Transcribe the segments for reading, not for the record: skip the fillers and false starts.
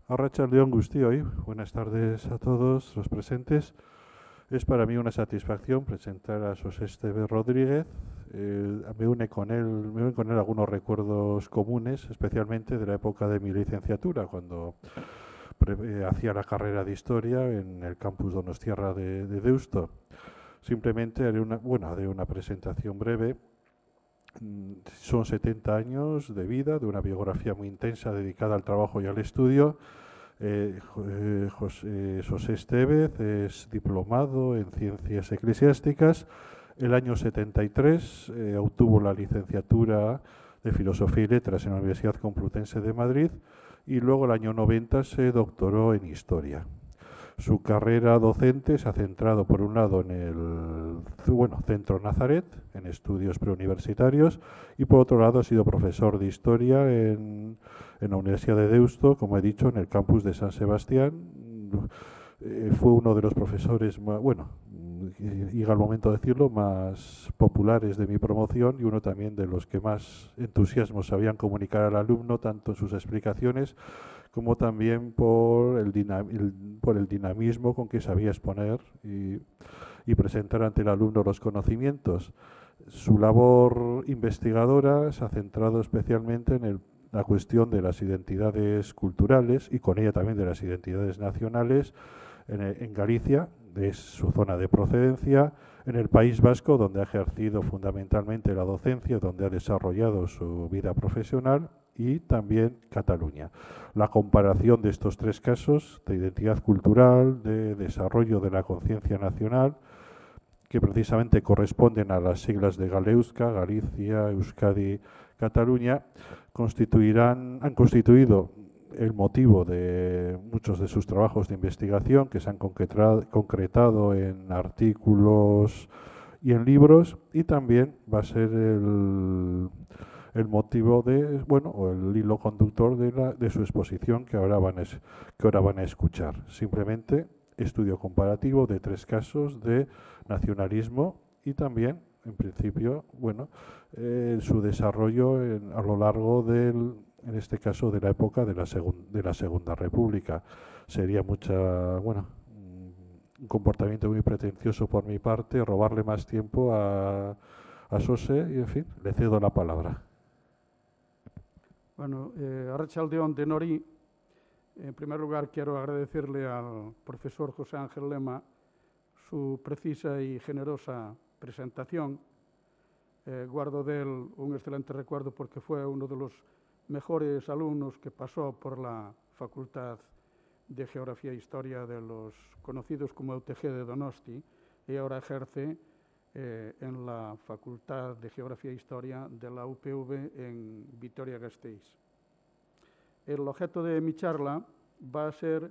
Arratsalde on guztioi, buenas tardes a todos los presentes. Es para mí una satisfacción presentar a José Esteve Rodríguez. Me unen con él algunos recuerdos comunes, especialmente de la época de mi licenciatura, cuando hacía la carrera de Historia en el campus Donostiarra de Deusto. Simplemente haré una presentación breve. Son 70 años de vida, de una biografía muy intensa dedicada al trabajo y al estudio. José Estevez es diplomado en Ciencias Eclesiásticas. El año 73 obtuvo la licenciatura de Filosofía y Letras en la Universidad Complutense de Madrid y luego el año 90 se doctoró en Historia. Su carrera docente se ha centrado, por un lado, en el Centro Nazaret, en estudios preuniversitarios, y por otro lado ha sido profesor de Historia en la Universidad de Deusto, como he dicho, en el campus de San Sebastián. Fue uno de los profesores más, llega el momento de decirlo, más populares de mi promoción y uno también de los que más entusiasmo sabían comunicar al alumno, tanto en sus explicaciones como también por el dinamismo con que sabía exponer y presentar ante el alumno los conocimientos. Su labor investigadora se ha centrado especialmente en la cuestión de las identidades culturales y con ella también de las identidades nacionales en Galicia, de su zona de procedencia, en el País Vasco, donde ha ejercido fundamentalmente la docencia, donde ha desarrollado su vida profesional, y también Cataluña. La comparación de estos tres casos, de identidad cultural, de desarrollo de la conciencia nacional, que precisamente corresponden a las siglas de Galeusca, Galicia, Euskadi, Cataluña, han constituido el motivo de muchos de sus trabajos de investigación, que se han concretado en artículos y en libros, y también va a ser el motivo o el hilo conductor de su exposición que ahora van a escuchar. Simplemente estudio comparativo de tres casos de nacionalismo y también, en principio, su desarrollo a lo largo en este caso, de la época de la Segunda República. Sería un comportamiento muy pretencioso por mi parte robarle más tiempo a Sose y, en fin, le cedo la palabra. Bueno, Arratsalde on denori. En primer lugar, quiero agradecerle al profesor José Ángel Lema su precisa y generosa presentación. Guardo de él un excelente recuerdo porque fue uno de los mejores alumnos que pasó por la Facultad de Geografía e Historia de los conocidos como UTG de Donosti y ahora ejerce en la Facultad de Geografía e Historia de la UPV en Vitoria-Gasteiz. El objeto de mi charla va a ser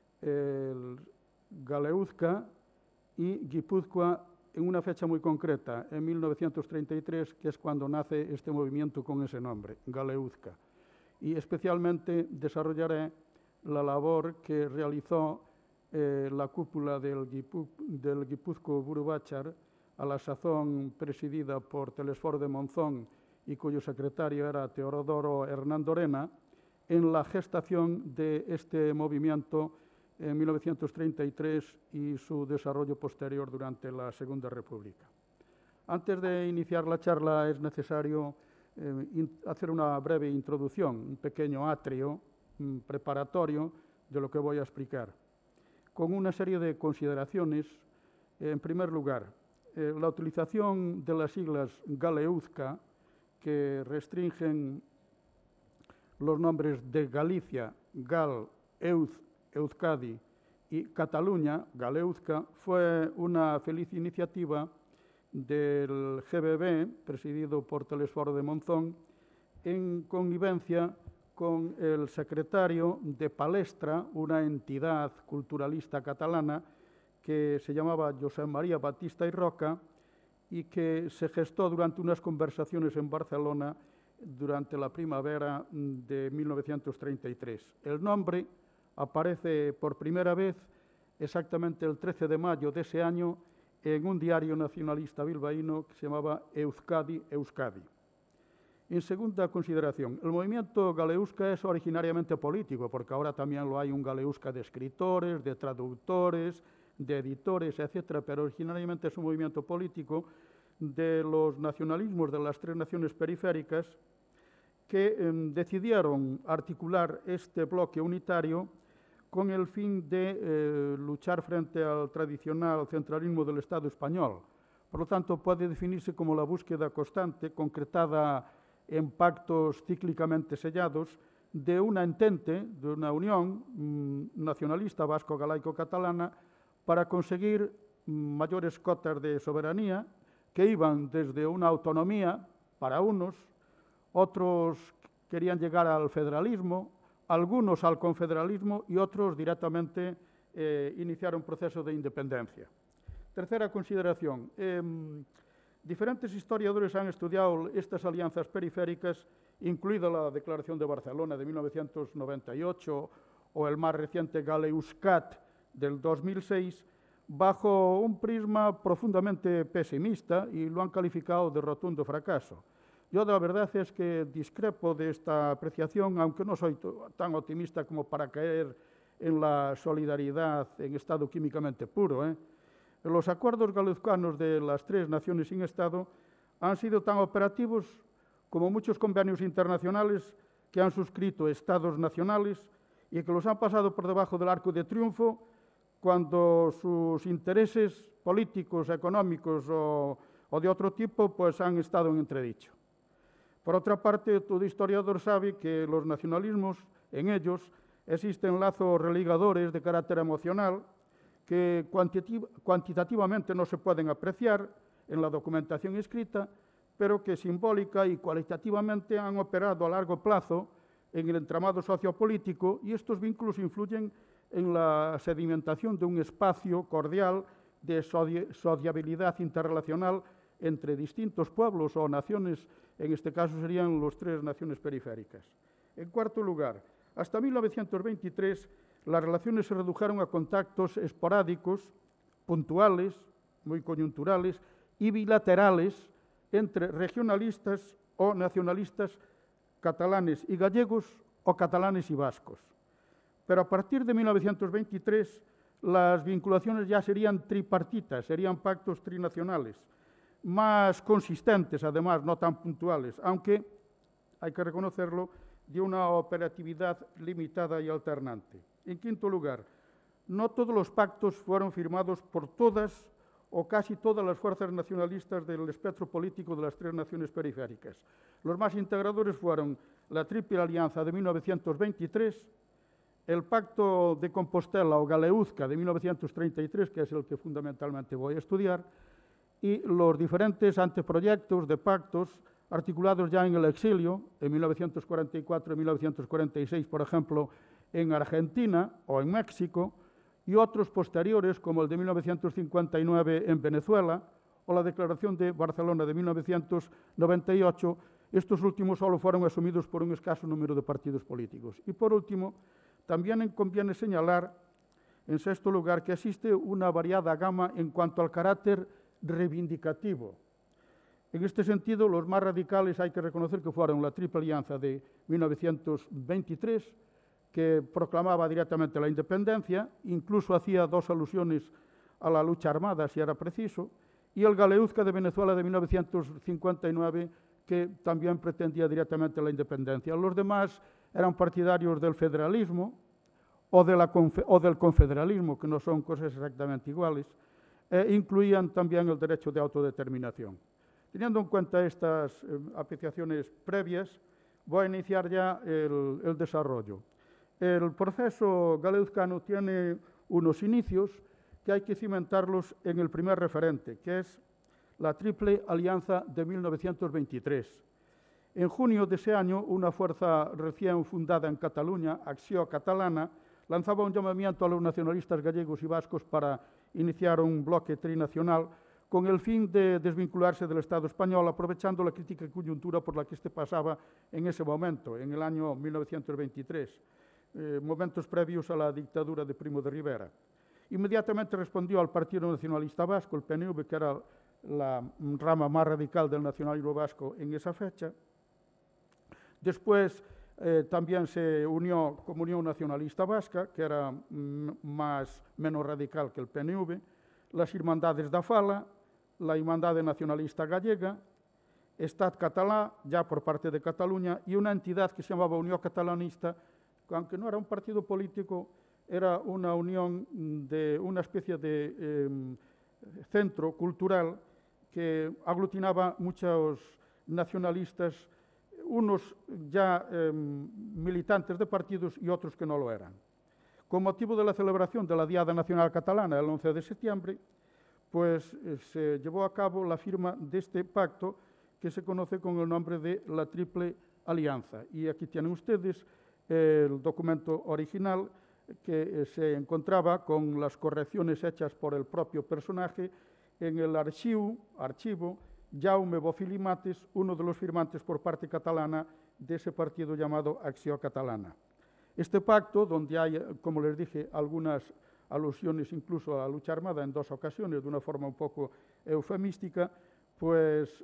el Galeuzca y Guipúzcoa en una fecha muy concreta, en 1933, que es cuando nace este movimiento con ese nombre, Galeuzca. Y especialmente desarrollaré la labor que realizó la cúpula del Guipúzcoa Buru Batzar, a la sazón presidida por Telesforo de Monzón y cuyo secretario era Teodoro Hernandorena, en la gestación de este movimiento en 1933 y su desarrollo posterior durante la Segunda República. Antes de iniciar la charla es necesario hacer una breve introducción, un pequeño atrio preparatorio de lo que voy a explicar, con una serie de consideraciones. En primer lugar, la utilización de las siglas Galeuzca, que restringen los nombres de Galicia, Gal, Euskadi y Cataluña, Galeuzca, fue una feliz iniciativa del GBB, presidido por Telesforo de Monzón, en connivencia con el secretario de Palestra, una entidad culturalista catalana que se llamaba Josep María Batista y Roca y que se gestó durante unas conversaciones en Barcelona durante la primavera de 1933. El nombre aparece por primera vez exactamente el 13 de mayo de ese año en un diario nacionalista bilbaíno que se llamaba Euskadi. En segunda consideración, el movimiento Galeusca es originariamente político, porque ahora también lo hay un Galeusca de escritores, de traductores, de editores, etcétera, pero originariamente es un movimiento político de los nacionalismos de las 3 naciones periféricas que decidieron articular este bloque unitario con el fin de luchar frente al tradicional centralismo del Estado español. Por lo tanto, puede definirse como la búsqueda constante, concretada en pactos cíclicamente sellados, de una entente, de una unión nacionalista vasco-galaico-catalana para conseguir mayores cotas de soberanía que iban desde una autonomía para unos, otros querían llegar al federalismo, algunos al confederalismo y otros directamente iniciar un proceso de independencia. Tercera consideración. Diferentes historiadores han estudiado estas alianzas periféricas, incluida la Declaración de Barcelona de 1998 o el más reciente Galeuscat del 2006, bajo un prisma profundamente pesimista y lo han calificado de rotundo fracaso. Yo la verdad es que discrepo de esta apreciación, aunque no soy tan optimista como para caer en la solidaridad en estado químicamente puro. Los acuerdos galeuzcanos de las 3 naciones sin Estado han sido tan operativos como muchos convenios internacionales que han suscrito Estados nacionales y que los han pasado por debajo del arco de triunfo cuando sus intereses políticos, económicos o de otro tipo pues han estado en entredicho. Por otra parte, todo historiador sabe que los nacionalismos, en ellos, existen lazos religadores de carácter emocional que cuantitativamente no se pueden apreciar en la documentación escrita, pero que simbólica y cualitativamente han operado a largo plazo en el entramado sociopolítico y estos vínculos influyen en la sedimentación de un espacio cordial de sociabilidad interrelacional entre distintos pueblos o naciones, en este caso serían las 3 naciones periféricas. En cuarto lugar, hasta 1923 las relaciones se redujeron a contactos esporádicos, puntuales, muy coyunturales y bilaterales entre regionalistas o nacionalistas catalanes y gallegos o catalanes y vascos. Pero a partir de 1923 las vinculaciones ya serían tripartitas, serían pactos trinacionales, más consistentes además, no tan puntuales, aunque, hay que reconocerlo, de una operatividad limitada y alternante. En quinto lugar, no todos los pactos fueron firmados por todas o casi todas las fuerzas nacionalistas del espectro político de las 3 naciones periféricas. Los más integradores fueron la Triple Alianza de 1923, el Pacto de Compostela o Galeuzca de 1933, que es el que fundamentalmente voy a estudiar, y los diferentes anteproyectos de pactos articulados ya en el exilio, en 1944 y 1946, por ejemplo, en Argentina o en México, y otros posteriores, como el de 1959 en Venezuela, o la Declaración de Barcelona de 1998, estos últimos solo fueron asumidos por un escaso número de partidos políticos. Y por último, también conviene señalar, en sexto lugar, que existe una variada gama en cuanto al carácter reivindicativo. En este sentido, los más radicales hay que reconocer que fueron la Triple Alianza de 1923, que proclamaba directamente la independencia, incluso hacía 2 alusiones a la lucha armada, si era preciso, y el Galeuzca de Venezuela de 1959, que también pretendía directamente la independencia. Los demás eran partidarios del federalismo o del confederalismo, que no son cosas exactamente iguales, e incluían también el derecho de autodeterminación. Teniendo en cuenta estas apreciaciones previas, voy a iniciar ya el desarrollo. El proceso galeuzcano tiene unos inicios que hay que cimentarlos en el primer referente, que es la Triple Alianza de 1923. En junio de ese año, una fuerza recién fundada en Cataluña, Acció Catalana, lanzaba un llamamiento a los nacionalistas gallegos y vascos para iniciar un bloque trinacional con el fin de desvincularse del Estado español, aprovechando la crítica coyuntura por la que este pasaba en ese momento, en el año 1923, momentos previos a la dictadura de Primo de Rivera. Inmediatamente respondió al Partido Nacionalista Vasco, el PNV, que era la rama más radical del nacionalismo vasco en esa fecha, Después también se unió como Unión Nacionalista Vasca, que era menos radical que el PNV, las Irmandades da Fala, la Irmandade Nacionalista Gallega, Estat Català, ya por parte de Cataluña, y una entidad que se llamaba Unión Catalanista, que aunque no era un partido político, era una unión de una especie de centro cultural que aglutinaba muchos nacionalistas, unos ya militantes de partidos y otros que no lo eran. Con motivo de la celebración de la Diada Nacional Catalana el 11 de septiembre, pues se llevó a cabo la firma de este pacto que se conoce con el nombre de la Triple Alianza. Y aquí tienen ustedes el documento original que se encontraba con las correcciones hechas por el propio personaje en el archivo Jaume Bofill Mates, uno de los firmantes por parte catalana de ese partido llamado Acció Catalana. Este pacto, donde hay, como les dije, algunas alusiones incluso a la lucha armada en 2 ocasiones, de una forma un poco eufemística, pues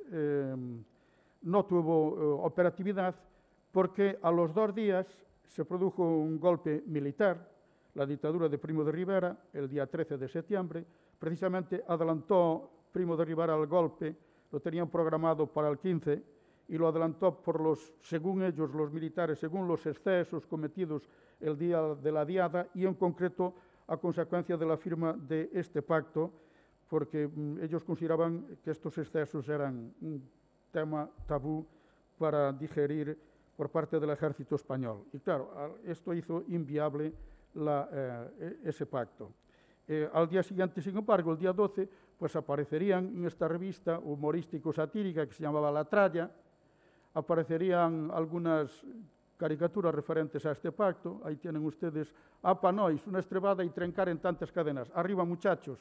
no tuvo operatividad porque a los 2 días se produjo un golpe militar, la dictadura de Primo de Rivera, el día 13 de septiembre. Precisamente adelantó Primo de Rivera el golpe, lo tenían programado para el 15 y lo adelantó según ellos, los militares, según los excesos cometidos el día de la Diada y en concreto a consecuencia de la firma de este pacto, porque ellos consideraban que estos excesos eran un tema tabú para digerir por parte del ejército español. Y claro, esto hizo inviable ese pacto. Al día siguiente, sin embargo, el día 12, pues aparecerían en esta revista humorístico-satírica que se llamaba La Tralla, aparecerían algunas caricaturas referentes a este pacto. Ahí tienen ustedes "Apa nois, una estrebada y trencar en tantas cadenas. Arriba, muchachos.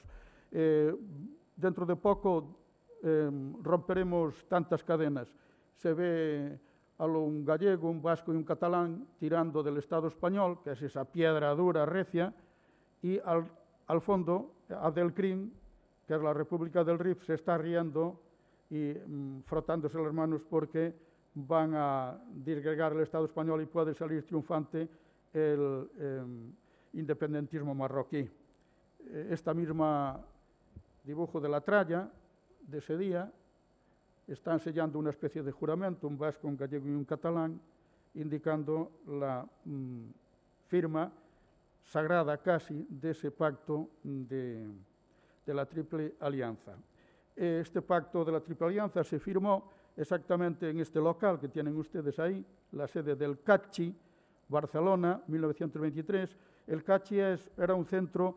Dentro de poco romperemos tantas cadenas". Se ve a un gallego, un vasco y un catalán tirando del Estado español, que es esa piedra dura, recia, y al fondo, Adelcrim, que es la República del Rif, se está riendo y frotándose las manos porque van a disgregar el Estado español y puede salir triunfante el independentismo marroquí. Esta misma dibujo de La Tralla, de ese día, están sellando una especie de juramento, un vasco, un gallego y un catalán, indicando la firma sagrada casi de ese pacto de la Triple Alianza. Este pacto de la Triple Alianza se firmó exactamente en este local que tienen ustedes ahí, la sede del CATXI, Barcelona, 1923. El CATXI era un centro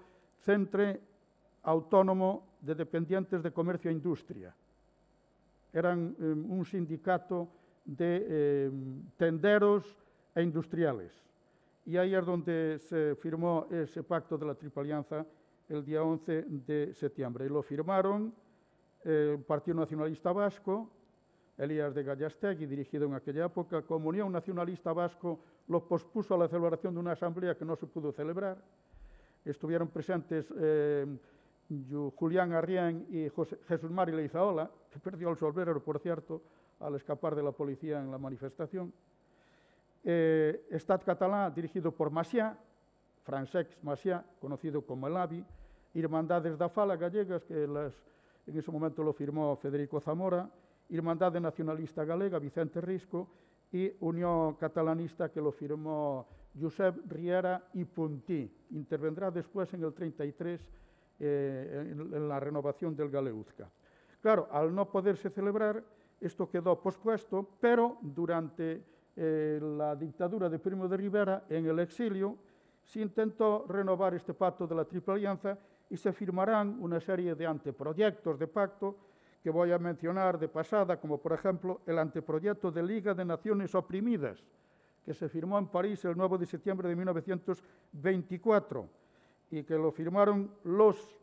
autónomo de dependientes de comercio e industria. Eran un sindicato de tenderos e industriales. Y ahí es donde se firmó ese pacto de la Triple Alianza el día 11 de septiembre. Y lo firmaron el Partido Nacionalista Vasco, Elías de Gallastegui, dirigido en aquella época, como Unión Nacionalista Vasco, lo pospuso a la celebración de una asamblea que no se pudo celebrar. Estuvieron presentes Julián Arrién y Jesús Mari Leizaola, que perdió el sombrero, por cierto, al escapar de la policía en la manifestación. Estat Català, dirigido por Macià, Francesc Macià, conocido como el AVI, Irmandades da Fala gallegas, que en ese momento lo firmó Federico Zamora, Irmandade Nacionalista Galega, Vicente Risco, y Unión Catalanista, que lo firmó Josep Riera y Puntí. Intervendrá después en el 33 en la renovación del Galeuzca. Claro, al no poderse celebrar, esto quedó pospuesto, pero durante la dictadura de Primo de Rivera, en el exilio, se intentó renovar este pacto de la Triple Alianza y se firmarán una serie de anteproyectos de pacto que voy a mencionar de pasada, como por ejemplo el anteproyecto de Liga de Naciones Oprimidas, que se firmó en París el 9 de septiembre de 1924 y que lo firmaron los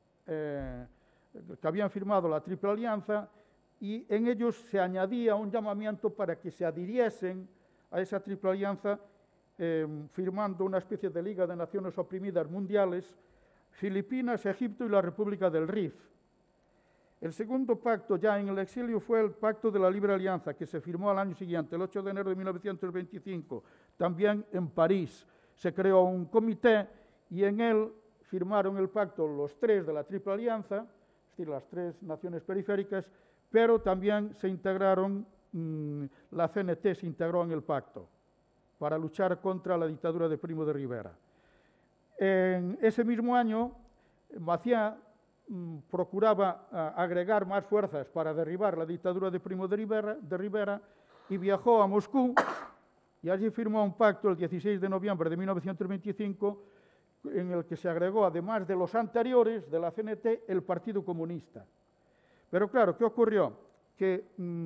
que habían firmado la Triple Alianza, y en ellos se añadía un llamamiento para que se adhiriesen a esa Triple Alianza, firmando una especie de Liga de Naciones Oprimidas mundiales, Filipinas, Egipto y la República del Rif. El segundo pacto ya en el exilio fue el Pacto de la Libre Alianza, que se firmó al año siguiente, el 8 de enero de 1925, también en París. Se creó un comité y en él firmaron el pacto los tres de la Triple Alianza, es decir, las tres naciones periféricas, pero también se integraron, la CNT se integró en el pacto para luchar contra la dictadura de Primo de Rivera. En ese mismo año, Maciá procuraba agregar más fuerzas para derribar la dictadura de Primo de Rivera y viajó a Moscú y allí firmó un pacto el 16 de noviembre de 1925 en el que se agregó, además de los anteriores de la CNT, el Partido Comunista. Pero claro, ¿qué ocurrió? Que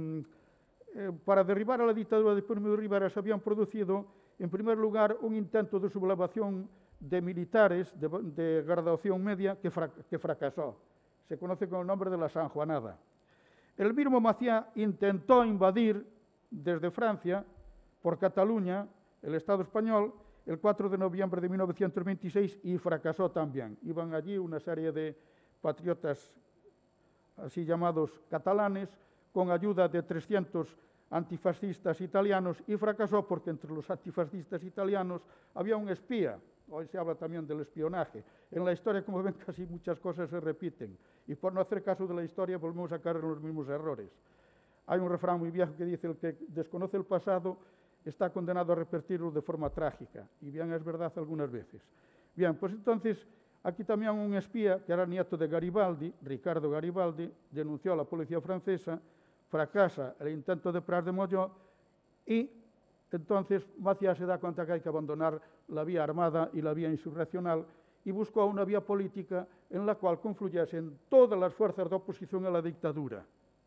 para derribar a la dictadura de Primo de Rivera se habían producido, en primer lugar, un intento de sublevación de militares de graduación media que fracasó. Se conoce con el nombre de la Sanjuanada. El mismo Maciá intentó invadir desde Francia, por Cataluña, el Estado español, el 4 de noviembre de 1926 y fracasó también. Iban allí una serie de patriotas así llamados catalanes con ayuda de 300 antifascistas italianos y fracasó porque entre los antifascistas italianos había un espía. Hoy se habla también del espionaje. En la historia, como ven, casi muchas cosas se repiten. Y por no hacer caso de la historia, volvemos a caer en los mismos errores. Hay un refrán muy viejo que dice: el que desconoce el pasado está condenado a repetirlo de forma trágica. Y bien, es verdad algunas veces. Bien, pues entonces, aquí también un espía, que era nieto de Garibaldi, Ricardo Garibaldi, denunció a la policía francesa, fracasa el intento de Pras de Molló y entonces Maciá se da cuenta que hay que abandonar la vía armada y la vía insurreccional y buscó una vía política en la cual confluyesen todas las fuerzas de oposición a la dictadura,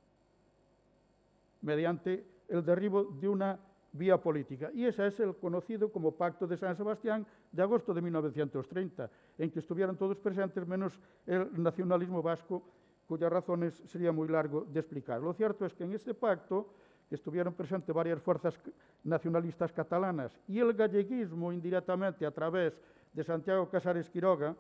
mediante el derribo de una vía política. Y ese es el conocido como Pacto de San Sebastián de agosto de 1930, en que estuvieron todos presentes menos el nacionalismo vasco, cuyas razones sería muy largo de explicar. Lo cierto es que en este pacto estuvieron presentes varias fuerzas nacionalistas catalanas y el galleguismo indirectamente a través de Santiago Casares Quiroga.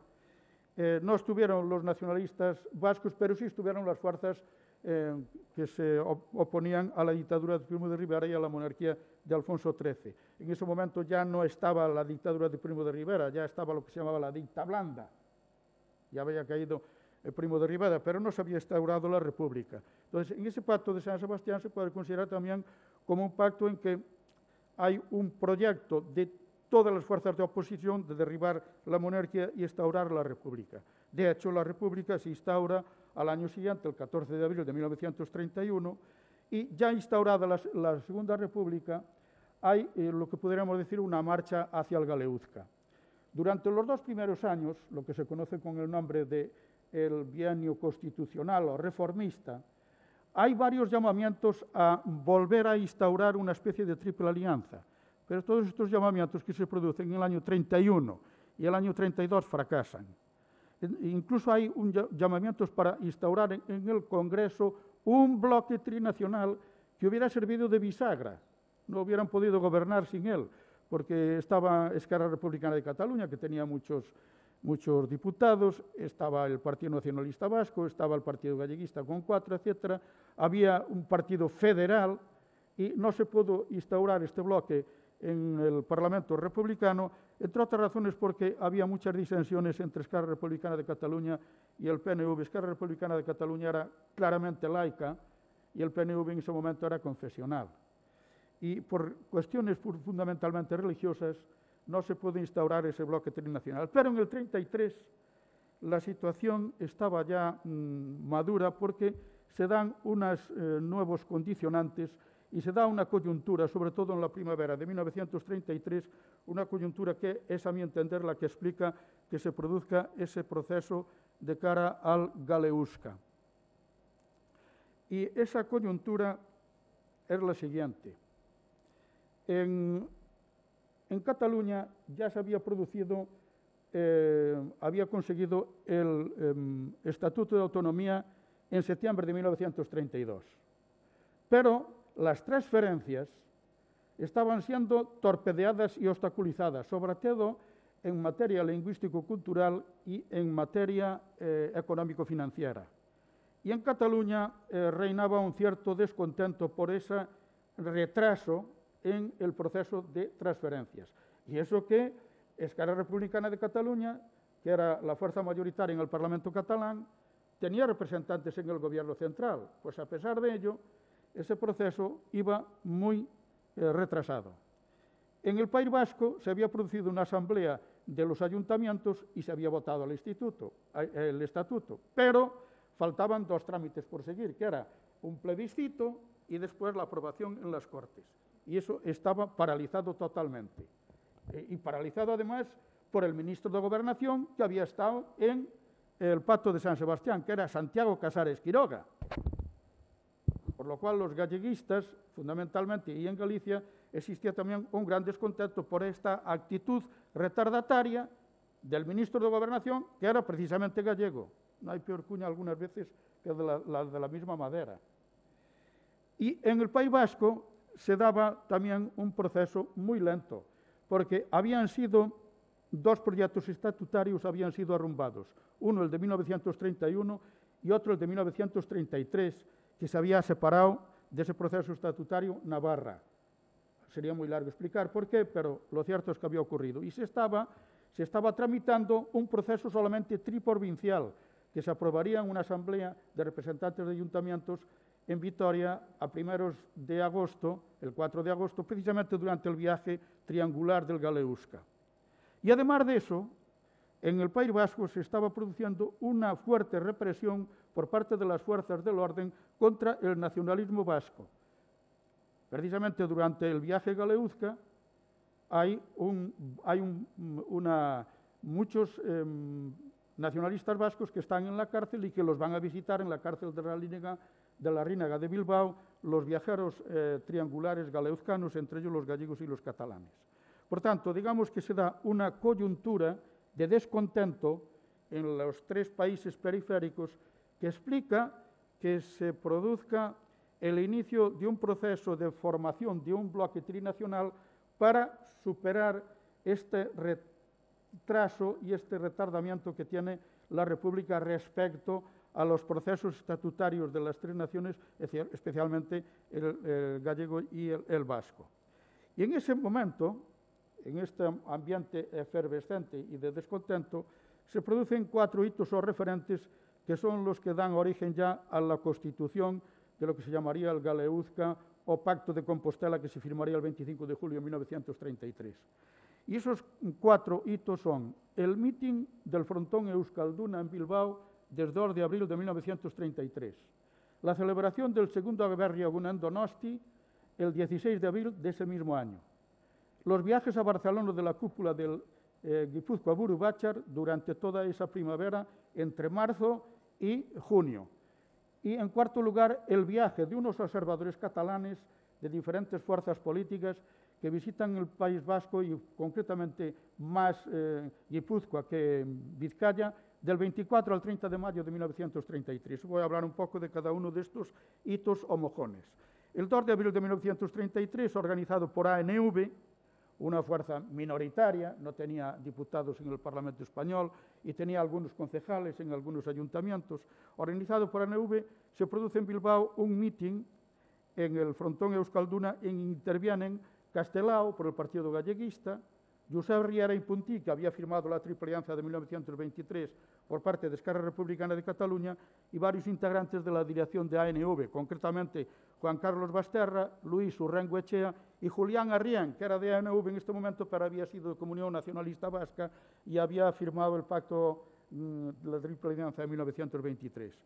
No estuvieron los nacionalistas vascos, pero sí estuvieron las fuerzas que se oponían a la dictadura de Primo de Rivera y a la monarquía de Alfonso XIII. En ese momento ya no estaba la dictadura de Primo de Rivera, ya estaba lo que se llamaba la dicta blanda. Ya había caído el Primo de Rivera, pero no se había instaurado la República. Entonces, en ese pacto de San Sebastián se puede considerar también como un pacto en que hay un proyecto de todas las fuerzas de oposición de derribar la monarquía y instaurar la República. De hecho, la República se instaura al año siguiente, el 14 de abril de 1931, y ya instaurada la Segunda República, hay lo que podríamos decir una marcha hacia el Galeuzca. Durante los dos primeros años, lo que se conoce con el nombre de el bienio constitucional o reformista, hay varios llamamientos a volver a instaurar una especie de triple alianza, pero todos estos llamamientos que se producen en el año 31 y el año 32 fracasan. Incluso hay llamamientos para instaurar en el Congreso un bloque trinacional que hubiera servido de bisagra. No hubieran podido gobernar sin él, porque estaba Esquerra Republicana de Cataluña, que tenía muchos diputados, estaba el Partido Nacionalista Vasco, estaba el Partido Galleguista con 4, etc. Había un partido federal y no se pudo instaurar este bloque en el Parlamento republicano, entre otras razones porque había muchas disensiones entre Esquerra Republicana de Cataluña y el PNV. Esquerra Republicana de Cataluña era claramente laica y el PNV en ese momento era confesional. Y por cuestiones fundamentalmente religiosas no se puede instaurar ese bloque trinacional. Pero en el 33 la situación estaba ya madura porque se dan unos nuevos condicionantes y se da una coyuntura, sobre todo en la primavera de 1933, una coyuntura que es, a mi entender, la que explica que se produzca ese proceso de cara al Galeuzca. Y esa coyuntura es la siguiente. En Cataluña ya se había producido, había conseguido el Estatuto de Autonomía en septiembre de 1932. Pero las transferencias estaban siendo torpedeadas y obstaculizadas, sobre todo en materia lingüístico-cultural y en materia económico-financiera. Y en Cataluña reinaba un cierto descontento por ese retraso en el proceso de transferencias. Y eso que Esquerra Republicana de Cataluña, que era la fuerza mayoritaria en el Parlamento catalán, tenía representantes en el gobierno central. Pues a pesar de ello, ese proceso iba muy retrasado. En el País Vasco se había producido una asamblea de los ayuntamientos y se había votado el estatuto, pero faltaban dos trámites por seguir, que era un plebiscito y después la aprobación en las Cortes. Y eso estaba paralizado totalmente. Y paralizado además por el ministro de Gobernación, que había estado en el Pacto de San Sebastián, que era Santiago Casares Quiroga. Por lo cual los galleguistas, fundamentalmente, y en Galicia, existía también un gran descontento por esta actitud retardataria del ministro de Gobernación, que era precisamente gallego. No hay peor cuña algunas veces que de la misma madera. Y en el País Vasco se daba también un proceso muy lento, porque habían sido dos proyectos estatutarios habían sido arrumbados, uno el de 1931 y otro el de 1933, que se había separado de ese proceso estatutario Navarra. Sería muy largo explicar por qué, pero lo cierto es que había ocurrido. Y se estaba tramitando un proceso solamente triprovincial, que se aprobaría en una asamblea de representantes de ayuntamientos en Vitoria a primeros de agosto, el 4 de agosto, precisamente durante el viaje triangular del Galeusca. Y además de eso, en el País Vasco se estaba produciendo una fuerte represión por parte de las fuerzas del orden contra el nacionalismo vasco. Precisamente durante el viaje Galeuzca hay muchos nacionalistas vascos que están en la cárcel y que los van a visitar en la cárcel de la Rínaga de Bilbao los viajeros triangulares galeuzcanos, entre ellos los gallegos y los catalanes. Por tanto, digamos que se da una coyuntura de descontento en los tres países periféricos que explica que se produzca el inicio de un proceso de formación de un bloque trinacional para superar este retraso y este retardamiento que tiene la República respecto a los procesos estatutarios de las tres naciones, especialmente el gallego y el vasco. Y en ese momento, en este ambiente efervescente y de descontento, se producen 4 hitos o referentes que son los que dan origen ya a la constitución de lo que se llamaría el Galeuzca o Pacto de Compostela, que se firmaría el 25 de julio de 1933. Y esos 4 hitos son el mitin del Frontón Euskalduna en Bilbao desde 2 de abril de 1933, la celebración del segundo Aberri Eguna en Donosti el 16 de abril de ese mismo año, los viajes a Barcelona de la cúpula del Gipuzkoa Buru Batzar durante toda esa primavera entre marzo y junio. Y en cuarto lugar, el viaje de unos observadores catalanes de diferentes fuerzas políticas que visitan el País Vasco y concretamente más Gipuzkoa que Vizcaya del 24 al 30 de mayo de 1933. Voy a hablar un poco de cada uno de estos hitos o mojones. El 2 de abril de 1933, organizado por ANV, una fuerza minoritaria, no tenía diputados en el Parlamento español y tenía algunos concejales en algunos ayuntamientos. Organizado por ANV, se produce en Bilbao un mitin en el Frontón Euskalduna en intervienen Castelao por el Partido Galleguista, Josep Riera y Puntí, que había firmado la Triple Alianza de 1923 por parte de Esquerra Republicana de Cataluña, y varios integrantes de la dirección de ANV, concretamente Juan Carlos Basterra, Luis Urrengo Echea y Julián Arrián, que era de ANV en este momento, pero había sido de Comunión Nacionalista Vasca y había firmado el pacto de la Triple Alianza de 1923.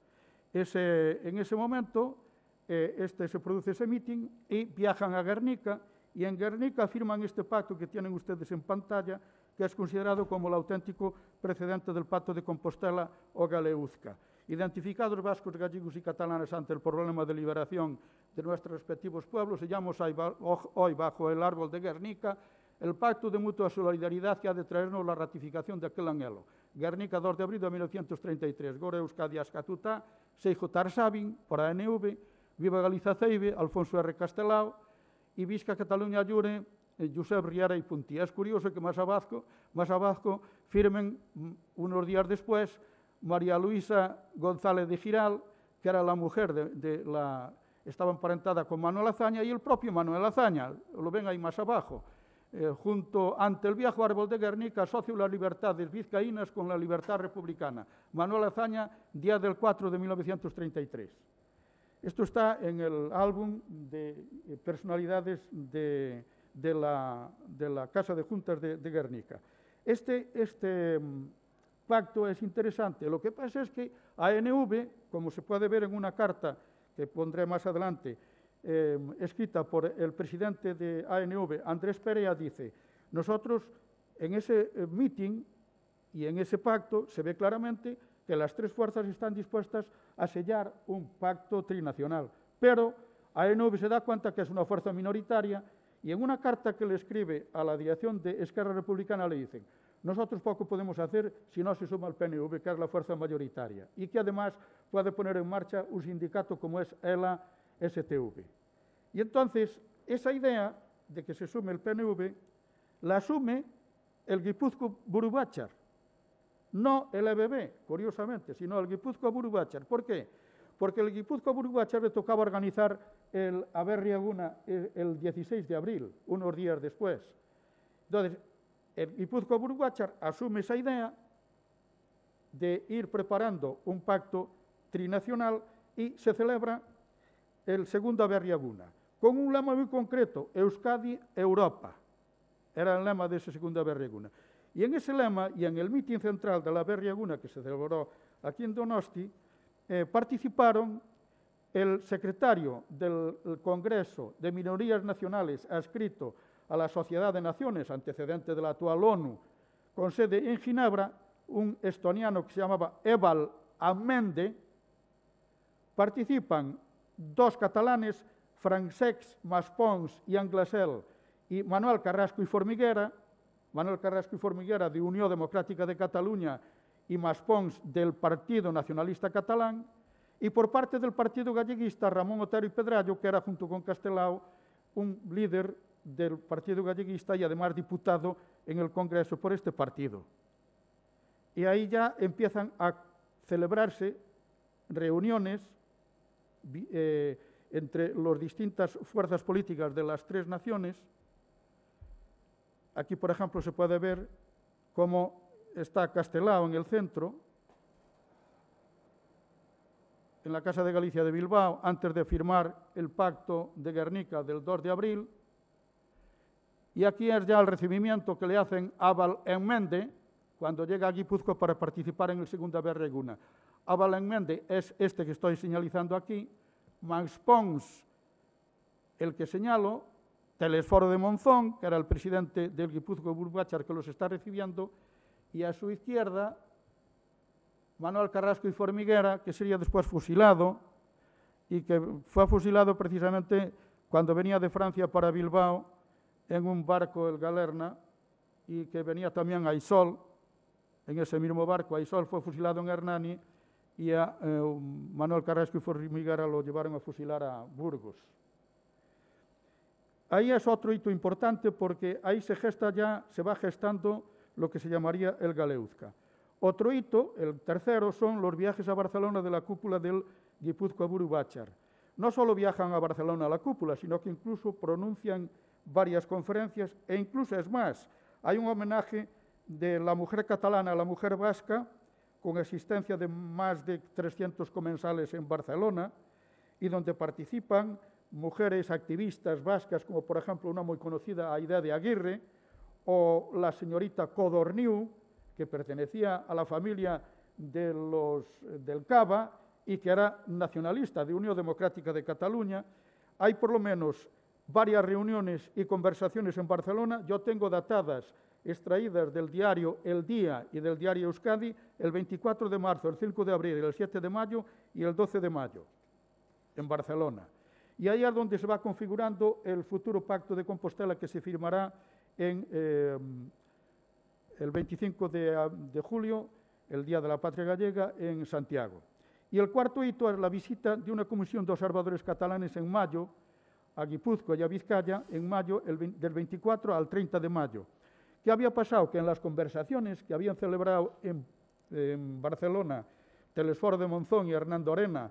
En ese momento se produce ese mitin y viajan a Guernica, y en Guernica firman este pacto que tienen ustedes en pantalla, que es considerado como el auténtico precedente del Pacto de Compostela o Galeuzca. Identificados vascos, gallegos y catalanes ante el problema de liberación de nuestros respectivos pueblos, sellamos hoy bajo el árbol de Guernica el pacto de mutua solidaridad que ha de traernos la ratificación de aquel anhelo. Guernica, 2 de abril de 1933. Gore Euskadi Askatuta, Seijo Tarsabin, por ANV, Viva Galiza Ceibe, Alfonso R. Castelao, y Visca Cataluña Llure, Josep Riera y Puntí. Es curioso que más abajo firmen unos días después María Luisa González de Giral, que era la mujer estaba emparentada con Manuel Azaña, y el propio Manuel Azaña, lo ven ahí más abajo, junto ante el viejo árbol de Guernica, asocio las libertades vizcaínas con la libertad republicana. Manuel Azaña, día del 4 de 1933. Esto está en el álbum de personalidades de la Casa de Juntas de Guernica. Este pacto es interesante. Lo que pasa es que ANV, como se puede ver en una carta que pondré más adelante, escrita por el presidente de ANV, Andrés Perea, dice: nosotros en ese meeting y en ese pacto se ve claramente que las tres fuerzas están dispuestas a sellar un pacto trinacional, pero ANV se da cuenta que es una fuerza minoritaria, y en una carta que le escribe a la dirección de Esquerra Republicana le dicen: nosotros poco podemos hacer si no se suma el PNV, que es la fuerza mayoritaria, y que además puede poner en marcha un sindicato como es ELA STV. Y entonces, esa idea de que se sume el PNV la asume el Guipúzcoa Buru Batzar, no el EBB, curiosamente, sino el Guipúzcoa Buru Batzar. ¿Por qué? Porque el Guipúzcoa Buru Batzar le tocaba organizar el Aberri Eguna el 16 de abril, unos días después. Entonces, el Guipúzcoa Buru Batzar asume esa idea de ir preparando un pacto trinacional y se celebra el segundo Aberri Eguna, con un lema muy concreto: Euskadi, Europa. Era el lema de ese segundo Aberri Eguna. Y en ese lema, y en el mitin central de la Aberri Eguna, que se celebró aquí en Donosti, participaron el secretario del Congreso de Minorías Nacionales adscrito a la Sociedad de Naciones, antecedente de la actual ONU, con sede en Ginebra, un estoniano que se llamaba Eval Amende. Participan dos catalanes, Francesc Maspons y Anglasel, y Manuel Carrasco y Formiguera de Unión Democrática de Cataluña y Maspons del Partido Nacionalista Catalán, y por parte del Partido Galleguista, Ramón Otero y Pedrallo, que era junto con Castelao un líder del Partido Galleguista y además diputado en el Congreso por este partido. Y ahí ya empiezan a celebrarse reuniones entre las distintas fuerzas políticas de las tres naciones. Aquí, por ejemplo, se puede ver cómo está Castelao en el centro, en la Casa de Galicia de Bilbao, antes de firmar el Pacto de Guernica del 2 de abril. Y aquí es ya el recibimiento que le hacen a Abal Enmende cuando llega a Guipúzcoa para participar en el segundo Aberri Eguna. Abal Enmende es este que estoy señalizando aquí, Maspons, el que señalo, Telesforo de Monzón, que era el presidente del Guipúzcoa Buru Batzar, que los está recibiendo, y a su izquierda Manuel Carrasco y Formiguera, que sería después fusilado, y que fue fusilado precisamente cuando venía de Francia para Bilbao en un barco, el Galerna, y que venía también a Aisol. En ese mismo barco, Aisol fue fusilado en Hernani, y a Manuel Carrasco y Formiguera lo llevaron a fusilar a Burgos. Ahí es otro hito importante, porque ahí se va gestando lo que se llamaría el Galeuzca. Otro hito, el tercero, son los viajes a Barcelona de la cúpula del Guipúzcoa Buru Batzar. No solo viajan a Barcelona a la cúpula, sino que incluso pronuncian varias conferencias, e incluso es más, hay un homenaje de la mujer catalana a la mujer vasca, con existencia de más de 300 comensales en Barcelona, y donde participan mujeres activistas vascas, como por ejemplo una muy conocida, Aide de Aguirre, o la señorita Codorniu, que pertenecía a la familia del Cava y que era nacionalista de Unión Democrática de Cataluña. Hay por lo menos varias reuniones y conversaciones en Barcelona. Yo tengo datadas, extraídas del diario El Día y del diario Euskadi, el 24 de marzo, el 5 de abril, el 7 de mayo y el 12 de mayo, en Barcelona. Y ahí es donde se va configurando el futuro Pacto de Compostela, que se firmará en el 25 de julio, el Día de la Patria Gallega, en Santiago. Y el cuarto hito es la visita de una comisión de observadores catalanes en mayo a Guipúzcoa y a Vizcaya, en mayo del 24 al 30 de mayo. ¿Qué había pasado? Que en las conversaciones que habían celebrado en Barcelona Telesforo de Monzón y Hernando Arena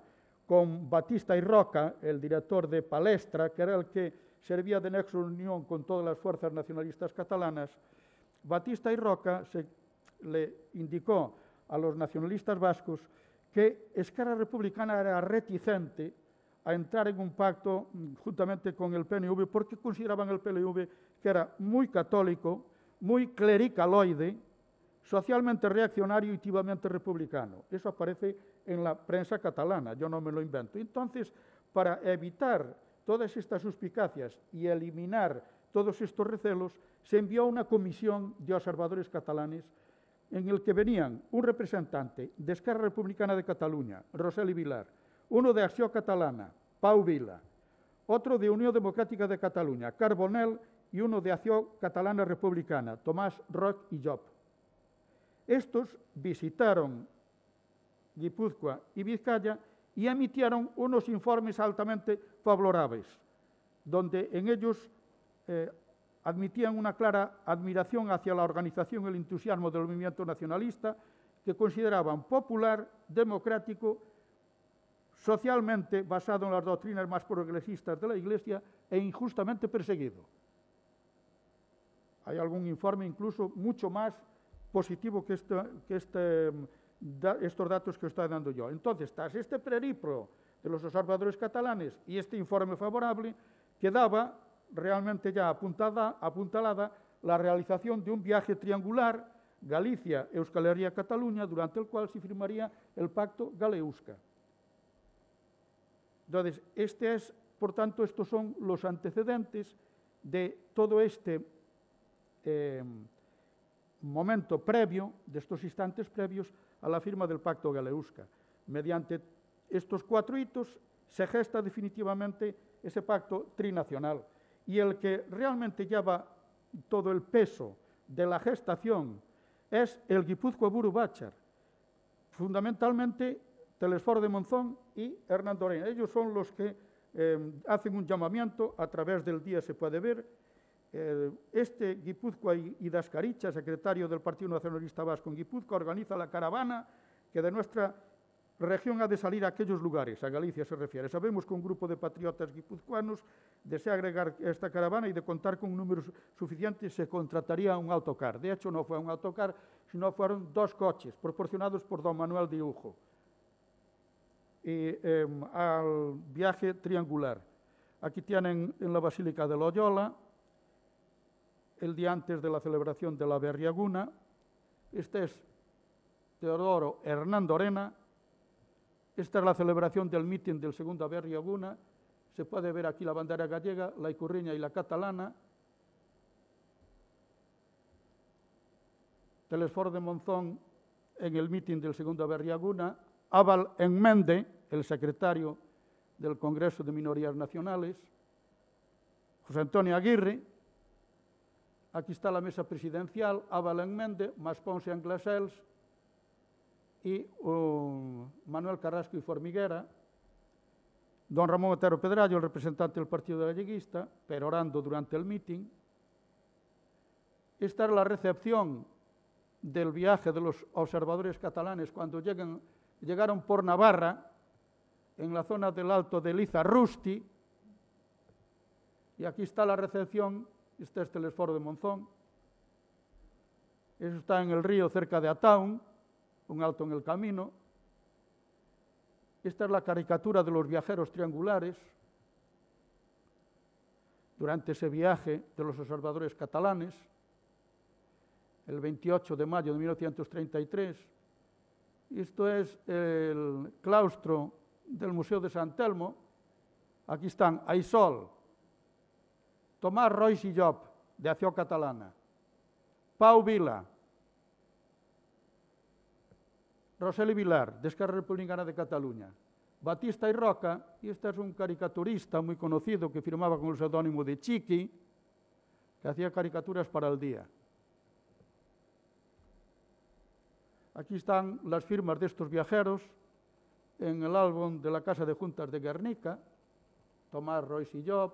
con Batista y Roca, el director de Palestra, que era el que servía de nexo de unión con todas las fuerzas nacionalistas catalanas. Batista y Roca le indicó a los nacionalistas vascos que Esquerra Republicana era reticente a entrar en un pacto juntamente con el PNV porque consideraban el PNV que era muy católico, muy clericaloide, socialmente reaccionario y activamente republicano. Eso aparece en la prensa catalana, yo no me lo invento. Entonces, para evitar todas estas suspicacias y eliminar todos estos recelos, se envió una comisión de observadores catalanes en el que venían un representante de Esquerra Republicana de Cataluña, Roseli Vilar, uno de Acció Catalana, Pau Vila, otro de Unión Democrática de Cataluña, Carbonell, y uno de Acció Catalana Republicana, Tomás Roch y Job. Estos visitaron Guipúzcoa y Vizcaya y emitieron unos informes altamente favorables, donde en ellos admitían una clara admiración hacia la organización y el entusiasmo del movimiento nacionalista, que consideraban popular, democrático, socialmente basado en las doctrinas más progresistas de la Iglesia e injustamente perseguido. Hay algún informe incluso mucho más positivo que estos datos que estoy dando yo. Entonces, tras este periplo de los observadores catalanes y este informe favorable, quedaba realmente ya apuntalada la realización de un viaje triangular Galicia, Euskal Herria, Cataluña, durante el cual se firmaría el pacto Gale-Euska. Entonces, por tanto, estos son los antecedentes de todo este momento previo, de estos instantes previos a la firma del pacto Gale-Euska. Mediante estos 4 hitos se gesta definitivamente ese pacto trinacional. Y el que realmente lleva todo el peso de la gestación es el Guipúzcoa Buru Batzar, fundamentalmente Telesforo de Monzón y Hernando Orena. Ellos son los que hacen un llamamiento, a través del día se puede ver. Este Guipúzcoa Idazkaritza, secretario del Partido Nacionalista Vasco en Guipúzcoa, organiza la caravana que de nuestra región ha de salir a aquellos lugares, a Galicia se refiere. Sabemos que un grupo de patriotas guipuzcoanos desea agregar esta caravana y de contar con un número suficiente se contrataría un autocar. De hecho, no fue un autocar, sino fueron 2 coches proporcionados por don Manuel de Ujo al viaje triangular. Aquí tienen en la Basílica de Loyola, el día antes de la celebración de la Berriaguna. Este es Teodoro Hernando Orena. Esta es la celebración del mitin del segundo Berriaguna. Se puede ver aquí la bandera gallega, la icurriña y la catalana. Telesforo de Monzón en el mitin del segundo Berriaguna. Abal Enmende, el secretario del Congreso de Minorías Nacionales. José Antonio Aguirre. Aquí está la mesa presidencial, Abal Enmende, Masponse Anglasels y Manuel Carrasco y Formiguera, don Ramón Otero Pedrallo, el representante del Partido Galleguista, perorando durante el mitin. Esta es la recepción del viaje de los observadores catalanes cuando llegaron por Navarra, en la zona del Alto de Lizarrusti, y aquí está la recepción. Este es Telesforo de Monzón. Eso está en el río cerca de Ataun, un alto en el camino. Esta es la caricatura de los viajeros triangulares durante ese viaje de los observadores catalanes, el 28 de mayo de 1933. Esto es el claustro del Museo de San Telmo. Aquí están Aisol, Tomás Roig i Job, de Acció Catalana, Pau Vila, Roseli Vilar, de Esquerra Republicana de Cataluña, Batista y Roca, y este es un caricaturista muy conocido que firmaba con el seudónimo de Chiqui, que hacía caricaturas para el día. Aquí están las firmas de estos viajeros en el álbum de la Casa de Juntas de Guernica, Tomás Roig i Job,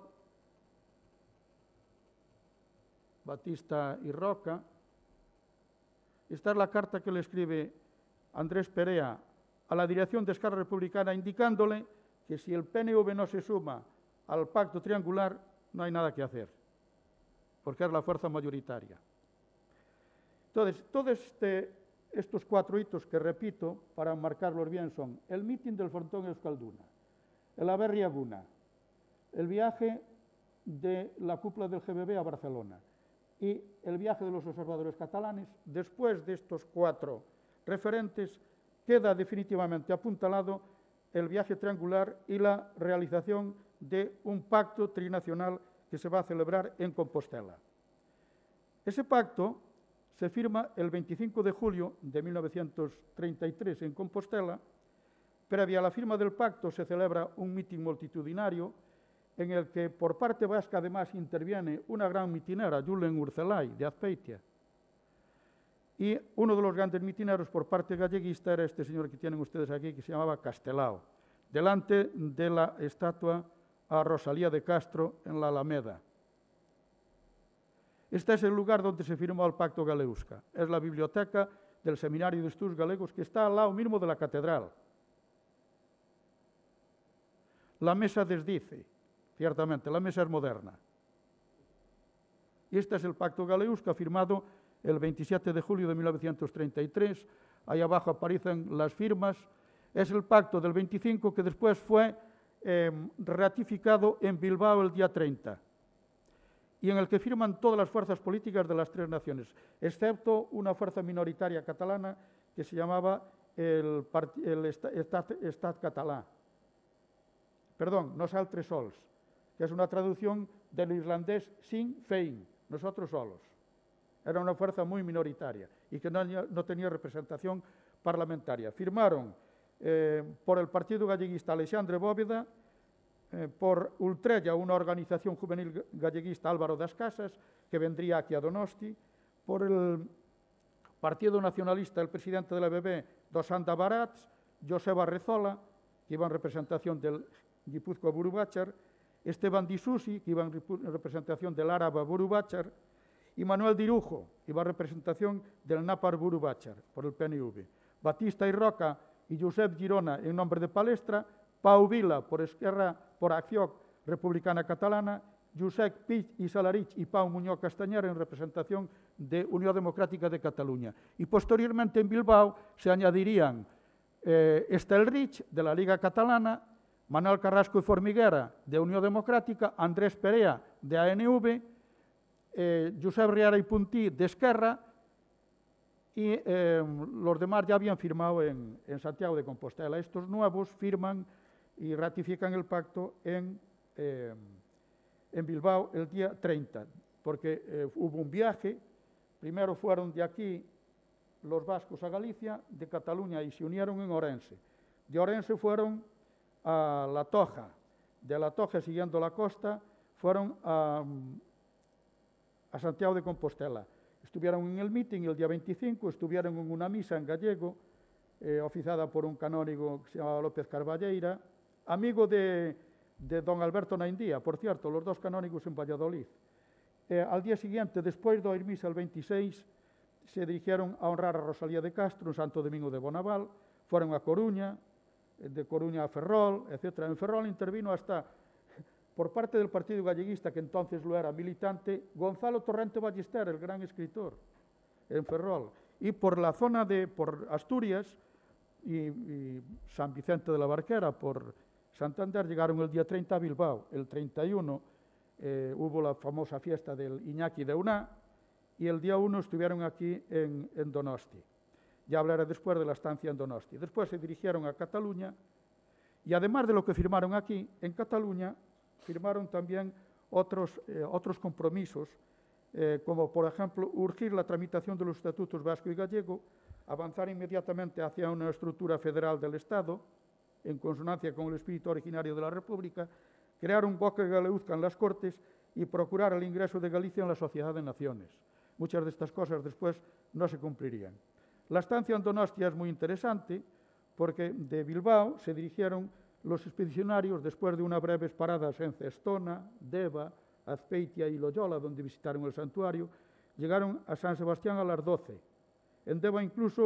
Batista y Roca. Esta es la carta que le escribe Andrés Perea a la dirección de Esquerra Republicana indicándole que si el PNV no se suma al pacto triangular, no hay nada que hacer, porque es la fuerza mayoritaria. Entonces, todos estos 4 hitos que repito, para marcarlos bien, son el mitin del Frontón Euskalduna, el Aberri a Guna, el viaje de la cúpula del GBB a Barcelona y el viaje de los observadores catalanes. Después de estos 4 referentes, queda definitivamente apuntalado el viaje triangular y la realización de un pacto trinacional que se va a celebrar en Compostela. Ese pacto se firma el 25 de julio de 1933 en Compostela. Previa a la firma del pacto se celebra un mitin multitudinario en el que por parte vasca además interviene una gran mitinera, Julen Urzelay, de Azpeitia. Y uno de los grandes mitineros por parte galleguista era este señor que tienen ustedes aquí, que se llamaba Castelao, delante de la estatua a Rosalía de Castro en la Alameda. Este es el lugar donde se firmó el Pacto Galeusca. Es la biblioteca del Seminario de Estudios Galegos, que está al lado mismo de la catedral. La mesa desdice, ciertamente, la mesa es moderna. Y este es el Pacto Galeusca, firmado el 27 de julio de 1933. Ahí abajo aparecen las firmas. Es el pacto del 25 que después fue ratificado en Bilbao el día 30. Y en el que firman todas las fuerzas políticas de las 3 naciones, excepto una fuerza minoritaria catalana que se llamaba el Estat Català. Perdón, Nosaltres sols, que es una traducción del irlandés Sinn Féin, nosotros solos. Era una fuerza muy minoritaria y que no tenía representación parlamentaria. Firmaron por el Partido Galleguista Alexandre Bóveda, por Ultrella, una organización juvenil galleguista, Álvaro das Casas, que vendría aquí a Donosti, por el Partido Nacionalista, el presidente de la BB, Dosanda Barats, Joseba Rezola, que iba en representación del Guipúzcoa Burubachar, Esteban Disusi, que iba en representación del Áraba Burubachar, y Manuel Dirujo, que iba en representación del Nápar Burubachar, por el PNV. Batista y Roca y Josep Girona en nombre de Palestra, Pau Vila por Esquerra, por Acción Republicana Catalana, Josep Pi y Salarich y Pau Muñoz Castañer en representación de Unión Democrática de Cataluña. Y posteriormente en Bilbao se añadirían Estel Rich, de la Liga Catalana, Manuel Carrasco y Formiguera, de Unión Democrática, Andrés Perea, de ANV, Josep Riera y Puntí, de Esquerra, y los demás ya habían firmado en Santiago de Compostela. Estos nuevos firman y ratifican el pacto en Bilbao el día 30, porque hubo un viaje. Primero fueron de aquí los vascos a Galicia, de Cataluña, y se unieron en Orense. De Orense fueron a La Toja, de La Toja, siguiendo la costa, fueron a Santiago de Compostela. Estuvieron en el meeting el día 25, estuvieron en una misa en gallego, oficiada por un canónigo que se llamaba López Carballeira, amigo de don Alberto Naindía, por cierto, los 2 canónigos en Valladolid. Al día siguiente, después de oír misa el 26, se dirigieron a honrar a Rosalía de Castro en Santo Domingo de Bonaval, fueron a Coruña, de Coruña a Ferrol, etc. En Ferrol intervino hasta, por parte del Partido Galleguista, que entonces lo era militante, Gonzalo Torrente Ballester, el gran escritor, en Ferrol. Y por la zona por Asturias y San Vicente de la Barquera, por Santander, llegaron el día 30 a Bilbao. El 31 hubo la famosa fiesta del Iñaki de Uná, y el día 1 estuvieron aquí en Donosti. Ya hablaré después de la estancia en Donosti. Después se dirigieron a Cataluña, y además de lo que firmaron aquí, en Cataluña firmaron también otros compromisos, como por ejemplo urgir la tramitación de los estatutos vasco y gallego, avanzar inmediatamente hacia una estructura federal del Estado, en consonancia con el espíritu originario de la República, crear un bloque galeuzca en las Cortes y procurar el ingreso de Galicia en la Sociedad de Naciones. Muchas de estas cosas después no se cumplirían. La estancia en Donostia es muy interesante porque de Bilbao se dirigieron los expedicionarios, después de unas breves paradas en Cestona, Deva, Azpeitia y Loyola, donde visitaron el santuario, llegaron a San Sebastián a las 12. En Deva incluso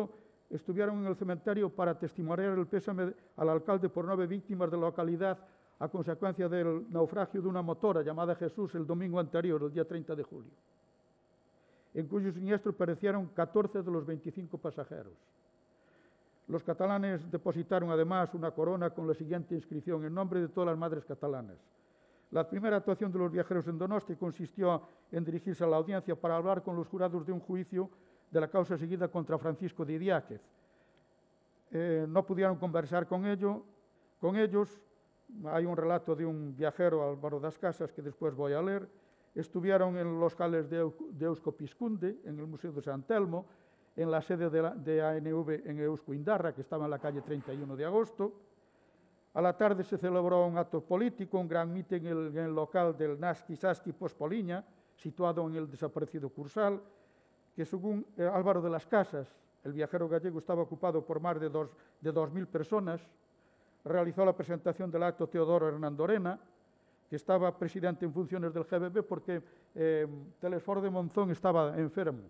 estuvieron en el cementerio para testimoniar el pésame al alcalde por 9 víctimas de la localidad a consecuencia del naufragio de una motora llamada Jesús el domingo anterior, el día 30 de julio, en cuyo siniestro perecieron 14 de los 25 pasajeros. Los catalanes depositaron además una corona con la siguiente inscripción: en nombre de todas las madres catalanas. La primera actuación de los viajeros en Donosti consistió en dirigirse a la audiencia para hablar con los jurados de un juicio de la causa seguida contra Francisco de Idiáquez. No pudieron conversar con ellos. Hay un relato de un viajero, Álvaro das Casas, que después voy a leer. Estuvieron en los cales de Eusko Piscunde, en el Museo de San Telmo, en la sede de ANV en Eusko Indarra, que estaba en la calle 31 de agosto. A la tarde se celebró un acto político, un gran mitin en el local del Naski Saski Pospoliña, situado en el desaparecido Cursal, que según Álvaro de las Casas, el viajero gallego, estaba ocupado por más de 2.000 personas. Realizó la presentación del acto Teodoro Hernandorena, que estaba presidente en funciones del GBB porque Telesforo de Monzón estaba enfermo.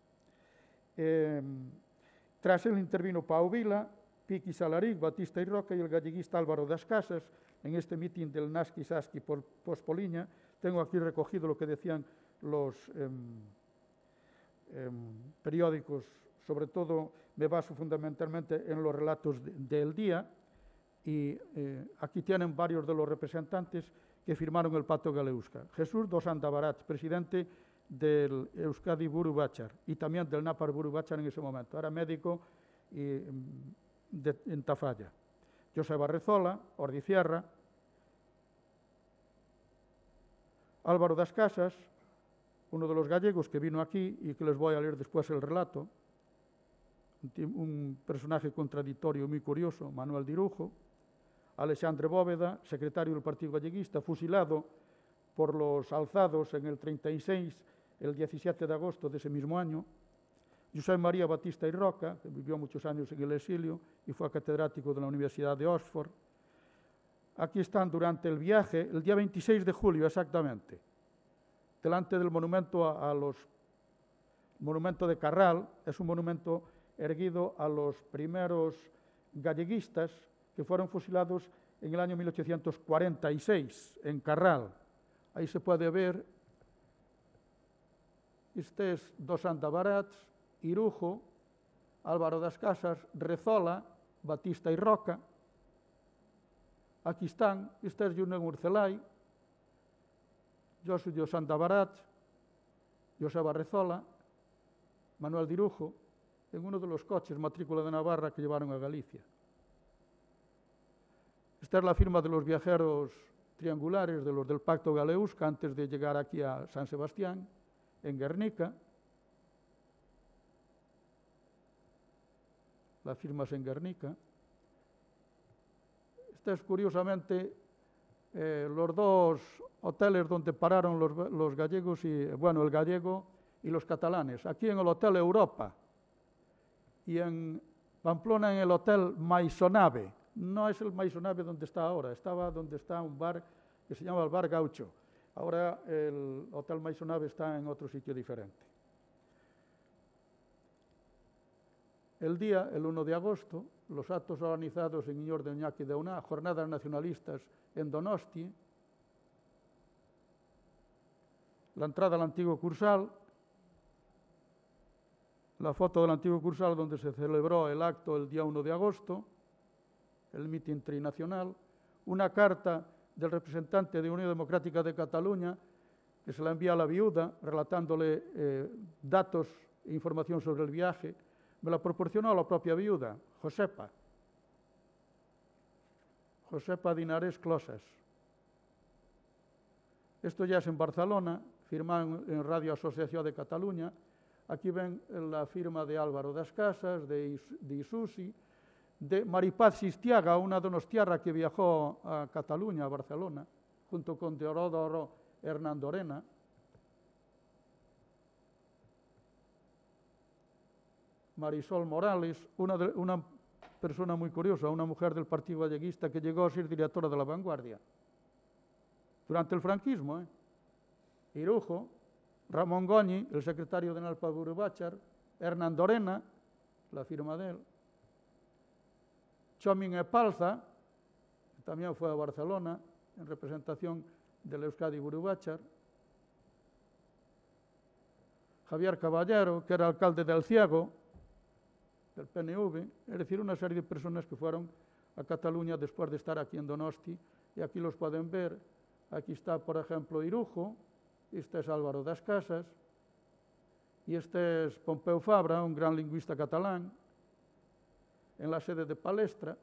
Tras él intervino Pau Vila, Piqui Salaric, Batista y Roca y el galleguista Álvaro das Casas en este mitin del Naski Saski Pospoliña. Tengo aquí recogido lo que decían los periódicos, sobre todo me baso fundamentalmente en los relatos del día, y aquí tienen varios de los representantes que firmaron el Pacto Galeusca. Jesús dos Andabarats, presidente del Euskadi Buru Batzar y también del Napar Buru Batzar en ese momento, era médico en Tafalla. Joseba Rezola, Ordizierra, Álvaro das Casas, uno de los gallegos que vino aquí y que les voy a leer después el relato, un personaje contradictorio muy curioso, Manuel Dirujo, Alexandre Bóveda, secretario del Partido Galleguista, fusilado por los alzados en el 36, el 17 de agosto de ese mismo año. José María Batista y Roca, que vivió muchos años en el exilio y fue catedrático de la Universidad de Oxford. Aquí están durante el viaje, el día 26 de julio exactamente, delante del monumento monumento de Carral. Es un monumento erguido a los primeros galleguistas que fueron fusilados en el año 1846 en Carral. Ahí se puede ver, este es dos Andabarats, Irujo, Álvaro das Casas, Rezola, Batista y Roca. Aquí están, este es Junen Urcelay, Josu dos Andabarats, Joseba Rezola, Manuel Dirujo, en uno de los coches matrícula de Navarra que llevaron a Galicia. Esta es la firma de los viajeros triangulares, de los del Pacto Galeusca, antes de llegar aquí a San Sebastián, en Guernica. Las firmas en Guernica. Esta es curiosamente los dos hoteles donde pararon los gallegos y, bueno, el gallego y los catalanes. Aquí en el Hotel Europa y en Pamplona en el Hotel Maisonave. No es el Maisonave donde está ahora, estaba donde está un bar que se llama el Bar Gaucho. Ahora el Hotel Maisonave está en otro sitio diferente. El día, el 1 de agosto, los actos organizados en Iñor de Oñaki de Uná, jornadas nacionalistas en Donosti, la entrada al antiguo Cursal, la foto del antiguo Cursal donde se celebró el acto el día 1 de agosto, el mitin trinacional, una carta del representante de Unión Democrática de Cataluña que se la envía a la viuda relatándole datos e información sobre el viaje. Me la proporcionó la propia viuda, Josepa Dinares Closas. Esto ya es en Barcelona, firmado en Radio Asociación de Cataluña. Aquí ven la firma de Álvaro das Casas, de Isusi, de Maripaz Sistiaga, una donostiarra que viajó a Cataluña, a Barcelona, junto con Teodoro Hernandorena. Marisol Morales, una persona muy curiosa, una mujer del Partido Galleguista que llegó a ser directora de La Vanguardia durante el franquismo. Irujo, Ramón Goñi, el secretario de Nalpa Buru Batzar, Hernandorena, la firma de él. Chomin Epalza, que también fue a Barcelona en representación del Euskadi Burubachar, Javier Caballero, que era alcalde del Ciego, del PNV, es decir, una serie de personas que fueron a Cataluña después de estar aquí en Donosti, y aquí los pueden ver. Aquí está, por ejemplo, Irujo, este es Álvaro das Casas, y este es Pompeu Fabra, un gran lingüista catalán, en la sede de Palestra.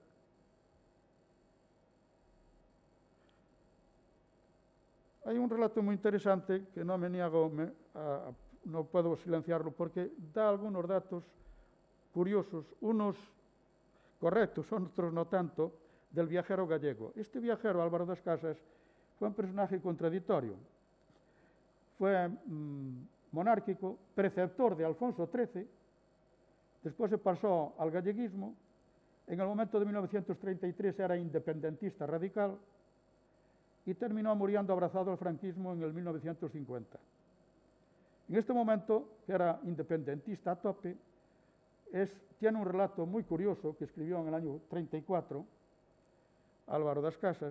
Hay un relato muy interesante que no me niego, no puedo silenciarlo, porque da algunos datos curiosos, unos correctos, otros no tanto, del viajero gallego. Este viajero, Álvaro das Casas, fue un personaje contradictorio. Fue monárquico, preceptor de Alfonso XIII, después se pasó al galleguismo, en el momento de 1933 era independentista radical y terminó muriendo abrazado al franquismo en el 1950. En este momento, que era independentista a tope, tiene un relato muy curioso que escribió en el año 34, Álvaro das Casas,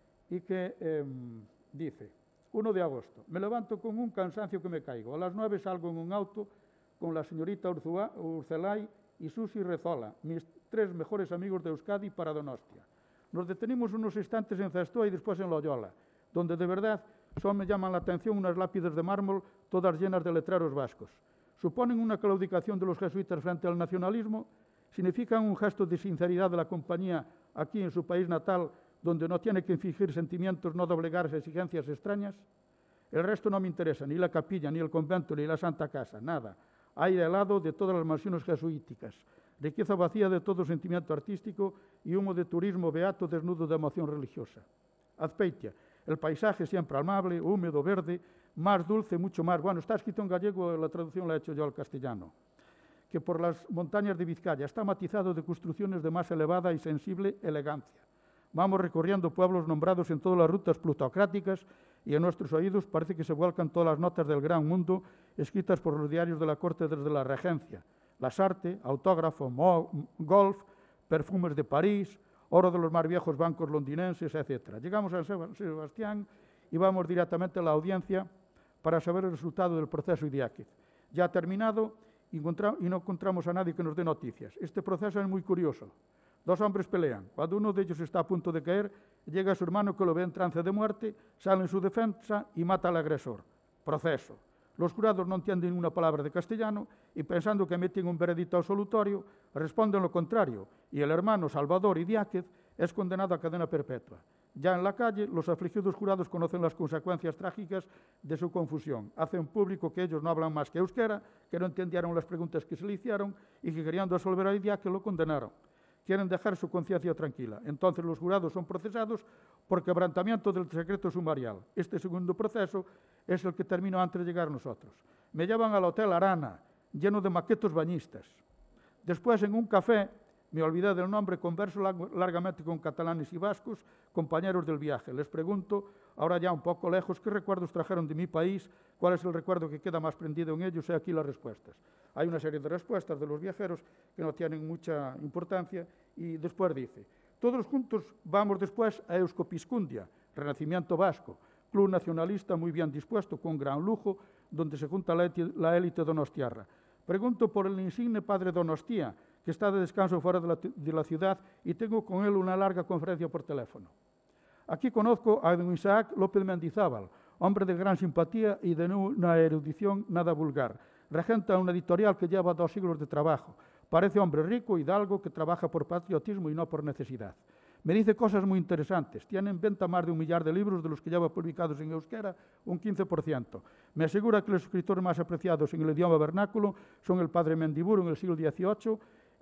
y que dice: 1 de agosto, me levanto con un cansancio que me caigo. A las 9 salgo en un auto con la señorita Urcelay y Susi Rezola, mis 3 mejores amigos de Euskadi, para Donostia. Nos detenimos unos instantes en Zastoa y después en Loyola, donde de verdad solo me llaman la atención unas lápidas de mármol todas llenas de letreros vascos. Suponen una claudicación de los jesuitas frente al nacionalismo, significan un gesto de sinceridad de la compañía aquí en su país natal, donde no tiene que fingir sentimientos, no doblegarse a exigencias extrañas. El resto no me interesa, ni la capilla, ni el convento, ni la Santa Casa, nada. Aire helado de todas las mansiones jesuíticas, riqueza vacía de todo sentimiento artístico y humo de turismo beato desnudo de emoción religiosa. Azpeitia, el paisaje siempre amable, húmedo, verde, más dulce, mucho más. Bueno, está escrito en gallego, la traducción la he hecho yo al castellano. Que por las montañas de Vizcaya está matizado de construcciones de más elevada y sensible elegancia. Vamos recorriendo pueblos nombrados en todas las rutas plutocráticas y en nuestros oídos parece que se vuelcan todas las notas del gran mundo escritas por los diarios de la corte desde la regencia. Lasarte, autógrafo, golf, perfumes de París, oro de los más viejos bancos londinenses, etc. Llegamos a San Sebastián y vamos directamente a la audiencia para saber el resultado del proceso Idiáquez. Ya ha terminado y no encontramos a nadie que nos dé noticias. Este proceso es muy curioso. 2 hombres pelean. Cuando uno de ellos está a punto de caer, llega su hermano que lo ve en trance de muerte, sale en su defensa y mata al agresor. Proceso. Los jurados no entienden una palabra de castellano y, pensando que emiten un veredicto absolutorio, responden lo contrario, y el hermano Salvador Idiáquez es condenado a cadena perpetua. Ya en la calle, los afligidos jurados conocen las consecuencias trágicas de su confusión. Hacen público que ellos no hablan más que euskera, que no entendieron las preguntas que se le hicieron y que, queriendo absolver a Idiáquez, lo condenaron. Quieren dejar su conciencia tranquila. Entonces los jurados son procesados por quebrantamiento del secreto sumarial. Este segundo proceso es el que terminó antes de llegar a nosotros. Me llevan al Hotel Arana, lleno de maquetos bañistas. Después, en un café, me olvidé del nombre, converso largamente con catalanes y vascos, compañeros del viaje. Les pregunto, ahora ya un poco lejos, qué recuerdos trajeron de mi país, cuál es el recuerdo que queda más prendido en ellos, y aquí las respuestas. Hay una serie de respuestas de los viajeros que no tienen mucha importancia, y después dice: todos juntos vamos después a Euskopiscundia, Renacimiento Vasco, club nacionalista muy bien dispuesto, con gran lujo, donde se junta la élite donostiarra. Pregunto por el insigne padre Donostia, que está de descanso fuera de la ciudad, y tengo con él una larga conferencia por teléfono. Aquí conozco a don Isaac López Mendizábal, hombre de gran simpatía y de una erudición nada vulgar. Regenta una editorial que lleva 2 siglos de trabajo. Parece hombre rico, hidalgo, que trabaja por patriotismo y no por necesidad. Me dice cosas muy interesantes. Tiene en venta más de 1 millar de libros, de los que lleva publicados en euskera, un 15%. Me asegura que los escritores más apreciados en el idioma vernáculo son el padre Mendiburu en el siglo XVIII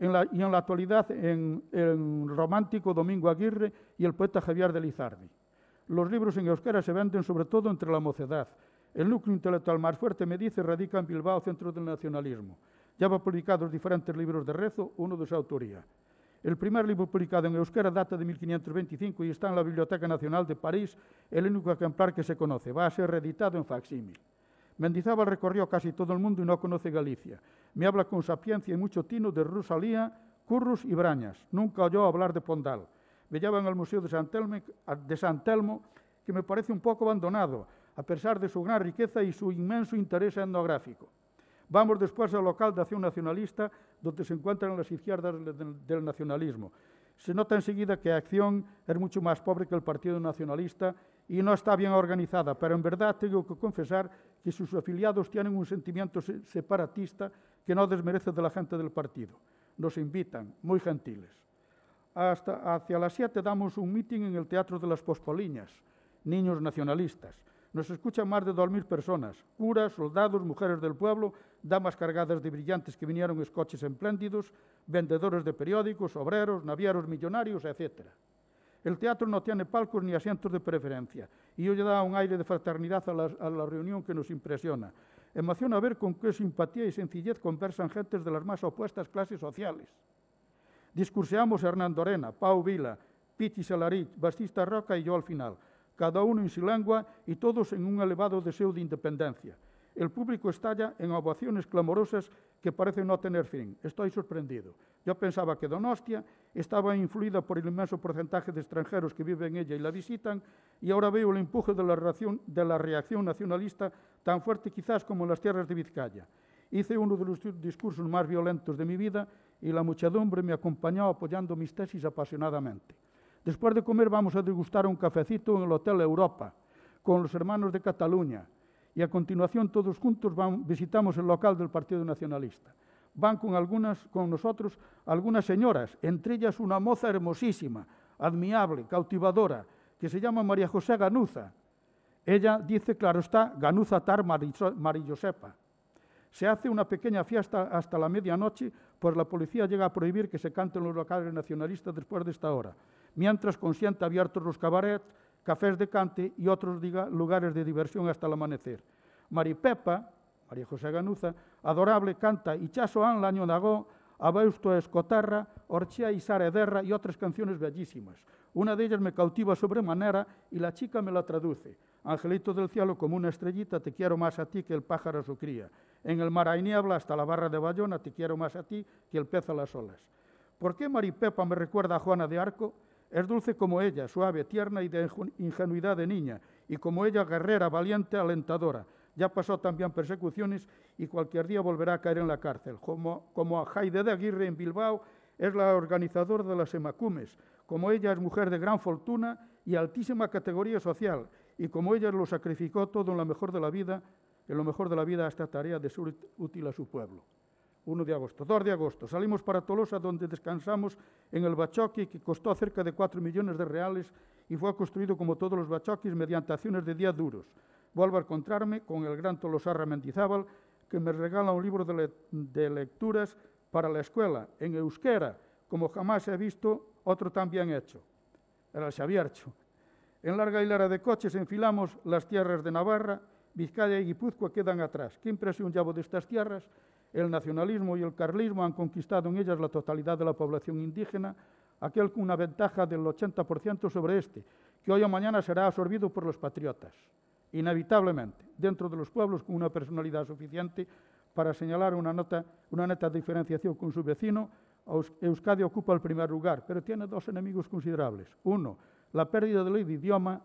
y en la actualidad el romántico Domingo Aguirre y el poeta Javier de Lizardi. Los libros en euskera se venden sobre todo entre la mocedad. El núcleo intelectual más fuerte, me dice, radica en Bilbao, centro del nacionalismo. Lleva publicados diferentes libros de rezo, uno de su autoría. El primer libro publicado en euskera data de 1525 y está en la Biblioteca Nacional de París, el único ejemplar que se conoce. Va a ser reeditado en facsímil. Mendizábal recorrió casi todo el mundo y no conoce Galicia. Me habla con sapiencia y mucho tino de Rosalía, curros y brañas. Nunca oyó hablar de Pondal. Veía en el Museo de San Telmo, que me parece un poco abandonado, a pesar de su gran riqueza y su inmenso interés etnográfico. Vamos después al local de Acción Nacionalista, donde se encuentran las izquierdas del nacionalismo. Se nota enseguida que Acción es mucho más pobre que el Partido Nacionalista y no está bien organizada, pero en verdad tengo que confesar que sus afiliados tienen un sentimiento separatista que no desmerece de la gente del partido. Nos invitan, muy gentiles. Hacia las 7 damos un mitin en el Teatro de las Pospoliñas, niños nacionalistas. Nos escuchan más de 2.000 personas, curas, soldados, mujeres del pueblo, damas cargadas de brillantes que vinieron en coches espléndidos, vendedores de periódicos, obreros, navieros millonarios, etc. El teatro no tiene palcos ni asientos de preferencia y ello da un aire de fraternidad a la reunión que nos impresiona. Emociona ver con qué simpatía y sencillez conversan gentes de las más opuestas clases sociales. Discurseamos Hernando Arena, Pau Vila, Pichi Salarich, Bastista Roca y yo al final, cada uno en su lengua y todos en un elevado deseo de independencia. El público estalla en ovaciones clamorosas que parecen no tener fin. Estoy sorprendido. Yo pensaba que Donostia estaba influida por el inmenso porcentaje de extranjeros que viven en ella y la visitan, y ahora veo el empuje de la reacción nacionalista tan fuerte quizás como en las tierras de Vizcaya. Hice uno de los discursos más violentos de mi vida y la muchedumbre me acompañó apoyando mis tesis apasionadamente. Después de comer vamos a degustar un cafecito en el Hotel Europa con los hermanos de Cataluña y a continuación todos juntos visitamos el local del Partido Nacionalista. Van con nosotros algunas señoras, entre ellas una moza hermosísima, admirable, cautivadora, que se llama María José Ganuza. Ella dice, claro está, Ganuza tar Mari Josepa. Se hace una pequeña fiesta hasta la medianoche, pues la policía llega a prohibir que se canten los locales nacionalistas después de esta hora, mientras consiente abiertos los cabarets, cafés de cante y otros lugares de diversión hasta el amanecer. Maripepa, María José Ganuza, adorable, canta Ichaso an l'año nagó, Abeusto Escotarra, Orchea y Sarederra y otras canciones bellísimas. Una de ellas me cautiva sobremanera y la chica me la traduce. Angelito del cielo, como una estrellita, te quiero más a ti que el pájaro a su cría. En el mar hay niebla, hasta la barra de Bayona, te quiero más a ti que el pez a las olas. ¿Por qué Maripepa me recuerda a Juana de Arco? Es dulce como ella, suave, tierna y de ingenuidad de niña, y como ella guerrera, valiente, alentadora. Ya pasó también persecuciones y cualquier día volverá a caer en la cárcel. Como a Jaide de Aguirre en Bilbao es la organizadora de las Emacumes, como ella es mujer de gran fortuna y altísima categoría social, y como ella lo sacrificó todo en lo mejor de la vida a esta tarea de ser útil a su pueblo. 1 de agosto. 2 de agosto. Salimos para Tolosa, donde descansamos en el Bachoqui, que costó cerca de 4 millones de reales y fue construido como todos los bachoquis mediante acciones de 10 duros. Vuelvo a encontrarme con el gran Tolosarra Mendizábal, que me regala un libro de lecturas para la escuela, en euskera, como jamás he visto otro tan bien hecho. Era el Xaviercho. En larga hilera de coches enfilamos las tierras de Navarra, Vizcaya y Guipúzcoa quedan atrás. ¿Qué impresión llevo de estas tierras? El nacionalismo y el carlismo han conquistado en ellas la totalidad de la población indígena, aquel con una ventaja del 80% sobre este, que hoy o mañana será absorbido por los patriotas, inevitablemente, dentro de los pueblos con una personalidad suficiente para señalar una neta diferenciación con su vecino. Euskadi ocupa el primer lugar, pero tiene 2 enemigos considerables. 1, la pérdida de ley de idioma,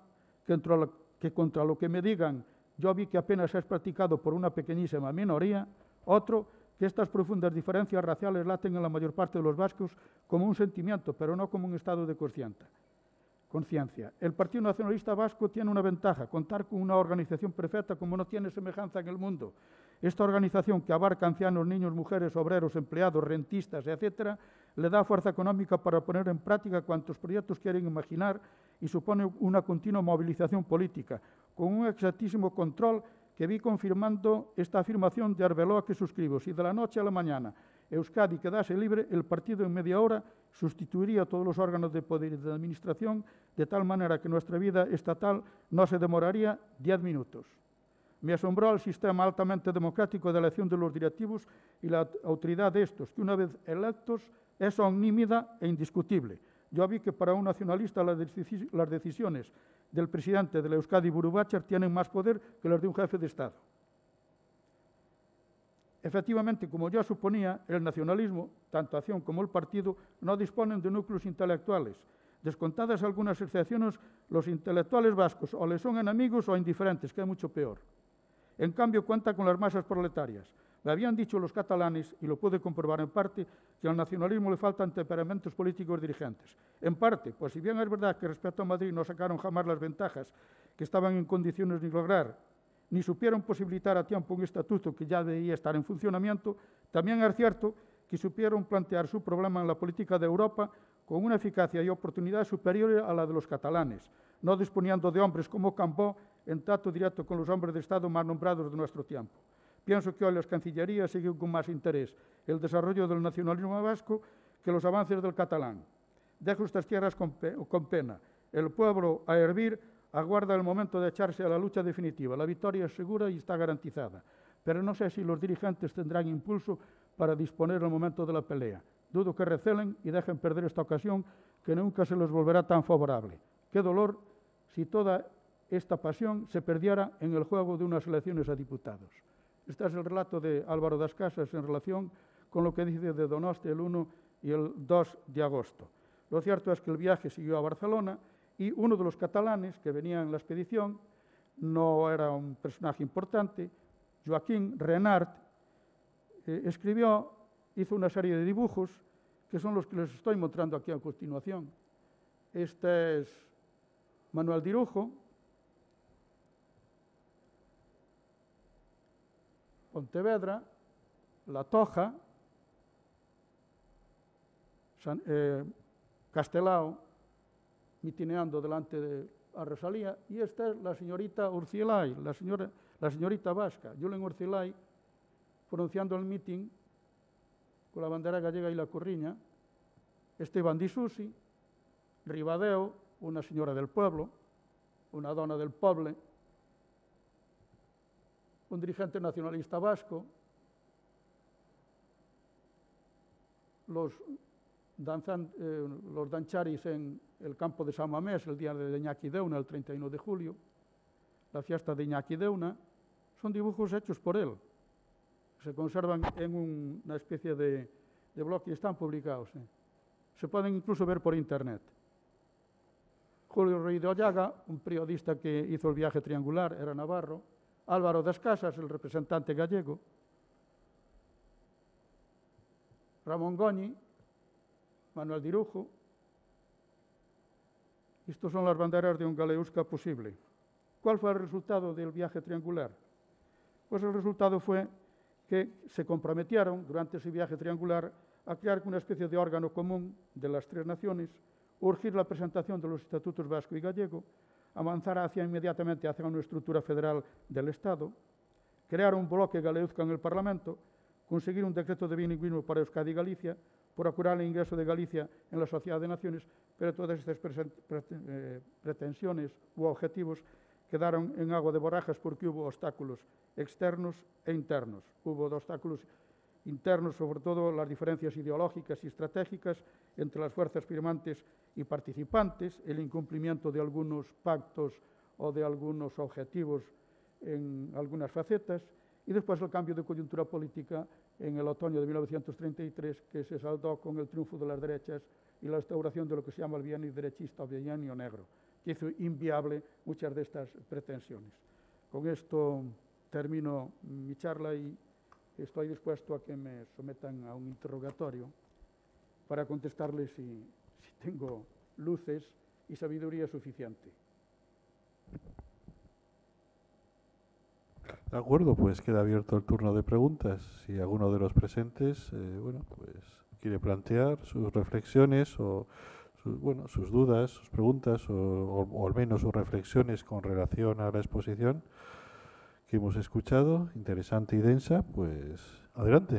que contra lo que me digan, yo vi que apenas es practicado por una pequeñísima minoría. Otro, que estas profundas diferencias raciales laten en la mayor parte de los vascos como un sentimiento, pero no como un estado de conciencia. El Partido Nacionalista Vasco tiene una ventaja, contar con una organización perfecta como no tiene semejanza en el mundo. Esta organización, que abarca ancianos, niños, mujeres, obreros, empleados, rentistas, etc., le da fuerza económica para poner en práctica cuantos proyectos quieren imaginar y supone una continua movilización política, con un exactísimo control que vi confirmando esta afirmación de Arbeloa que suscribo. Si de la noche a la mañana Euskadi quedase libre, el partido en media hora sustituiría a todos los órganos de poder y de administración, de tal manera que nuestra vida estatal no se demoraría 10 minutos. Me asombró el sistema altamente democrático de elección de los directivos y la autoridad de estos, que una vez electos es omnímida e indiscutible. Yo vi que para un nacionalista las decisiones del presidente de la Euskadi Buru Batzar tienen más poder que las de un jefe de Estado. Efectivamente, como ya suponía, el nacionalismo, tanto Acción como el partido, no disponen de núcleos intelectuales. Descontadas algunas excepciones, los intelectuales vascos o les son enemigos o indiferentes, que es mucho peor. En cambio, cuenta con las masas proletarias. Me habían dicho los catalanes, y lo pude comprobar en parte, que al nacionalismo le faltan temperamentos políticos dirigentes. En parte, pues si bien es verdad que respecto a Madrid no sacaron jamás las ventajas que estaban en condiciones de lograr, ni supieron posibilitar a tiempo un estatuto que ya debía estar en funcionamiento, también es cierto que supieron plantear su problema en la política de Europa con una eficacia y oportunidad superior a la de los catalanes, no disponiendo de hombres como Cambó en trato directo con los hombres de Estado más nombrados de nuestro tiempo. Pienso que hoy las cancillerías siguen con más interés el desarrollo del nacionalismo vasco que los avances del catalán. Dejo estas tierras con pena. El pueblo a hervir aguarda el momento de echarse a la lucha definitiva. La victoria es segura y está garantizada. Pero no sé si los dirigentes tendrán impulso para disponer el momento de la pelea. Dudo que recelen y dejen perder esta ocasión que nunca se les volverá tan favorable. Qué dolor si toda esta pasión se perdiera en el juego de unas elecciones a diputados. Este es el relato de Álvaro das Casas en relación con lo que dice de Donosti el 1 y el 2 de agosto. Lo cierto es que el viaje siguió a Barcelona y uno de los catalanes que venía en la expedición no era un personaje importante, Joaquín Renart, hizo una serie de dibujos que son los que les estoy mostrando aquí a continuación. Este es Manuel Dirujo, Pontevedra, La Toja, Castelao, mitineando delante de la Rosalía, y esta es la señorita Urcilay, la señorita vasca, Julen Urcilay, pronunciando el mitin con la bandera gallega y la corriña, Esteban Di Susi, Ribadeo, una señora del pueblo, una dona del poble, un dirigente nacionalista vasco, los dancharis en el campo de San Mamés, el día de Iñaki Deuna, el 31 de julio, la fiesta de Iñaki Deuna, son dibujos hechos por él. Se conservan en una especie de bloque y están publicados. Se pueden incluso ver por internet. Julio Rey de Ollaga, un periodista que hizo el viaje triangular, era navarro. Álvaro das Casas, el representante gallego. Ramón Goñi, Manuel Dirujo. Estos son las banderas de un Galeusca posible. ¿Cuál fue el resultado del viaje triangular? Pues el resultado fue que se comprometieron durante ese viaje triangular a crear una especie de órgano común de las tres naciones, urgir la presentación de los estatutos vasco y gallego, avanzar inmediatamente hacia una estructura federal del Estado, crear un bloque galeuzca en el Parlamento, conseguir un decreto de bilingüismo para Euskadi y Galicia, procurar el ingreso de Galicia en la Sociedad de Naciones, pero todas estas pretensiones u objetivos quedaron en agua de borrajas porque hubo obstáculos externos e internos. Hubo obstáculos internos, sobre todo las diferencias ideológicas y estratégicas entre las fuerzas firmantes y participantes, el incumplimiento de algunos pactos o de algunos objetivos en algunas facetas, y después el cambio de coyuntura política en el otoño de 1933, que se saldó con el triunfo de las derechas y la instauración de lo que se llama el bienio derechista o bienio negro, que hizo inviable muchas de estas pretensiones. Con esto termino mi charla y estoy dispuesto a que me sometan a un interrogatorio para contestarles si tengo luces y sabiduría suficiente. De acuerdo, pues queda abierto el turno de preguntas. Si alguno de los presentes quiere plantear sus reflexiones o sus dudas, sus preguntas o al menos sus reflexiones con relación a la exposición que hemos escuchado, interesante y densa, pues adelante.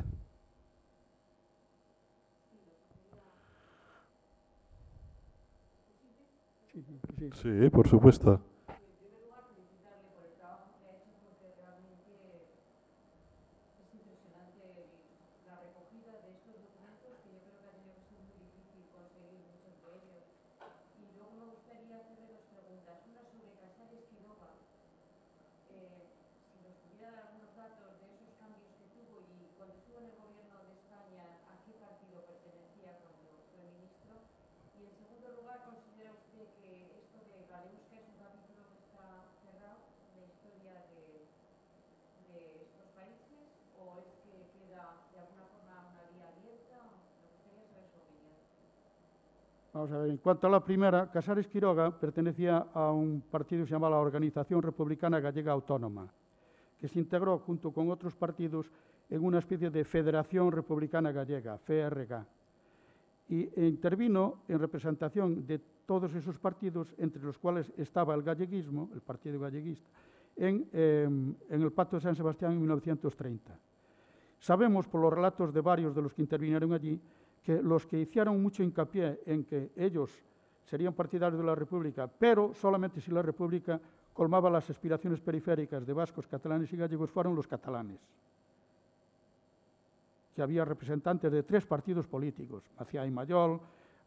Sí, por supuesto. en segundo lugar, ¿considera usted que esto de Galeusca es un capítulo que está cerrado en la historia de estos países o es que queda de alguna forma una vía abierta? Me gustaría saber su opinión. Vamos a ver, en cuanto a la primera, Casares Quiroga pertenecía a un partido que se llamaba la Organización Republicana Gallega Autónoma, que se integró junto con otros partidos en una especie de Federación Republicana Gallega, FRG, y intervino en representación de todos esos partidos, entre los cuales estaba el galleguismo, el Partido Galleguista, en el Pacto de San Sebastián en 1930. Sabemos, por los relatos de varios de los que intervinieron allí, que los que hicieron mucho hincapié en que ellos serían partidarios de la República, pero solamente si la República colmaba las aspiraciones periféricas de vascos, catalanes y gallegos, fueron los catalanes, que había representantes de 3 partidos políticos, Macià i Mallol,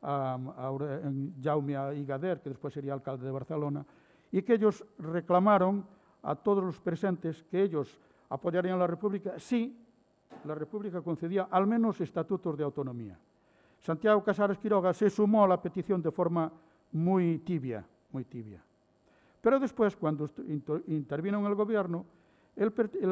Jaume Igader, que después sería alcalde de Barcelona, y que ellos reclamaron a todos los presentes que ellos apoyarían la República si la República concedía al menos estatutos de autonomía. Santiago Casares Quiroga se sumó a la petición de forma muy tibia, muy tibia. Pero después, cuando intervino en el gobierno, él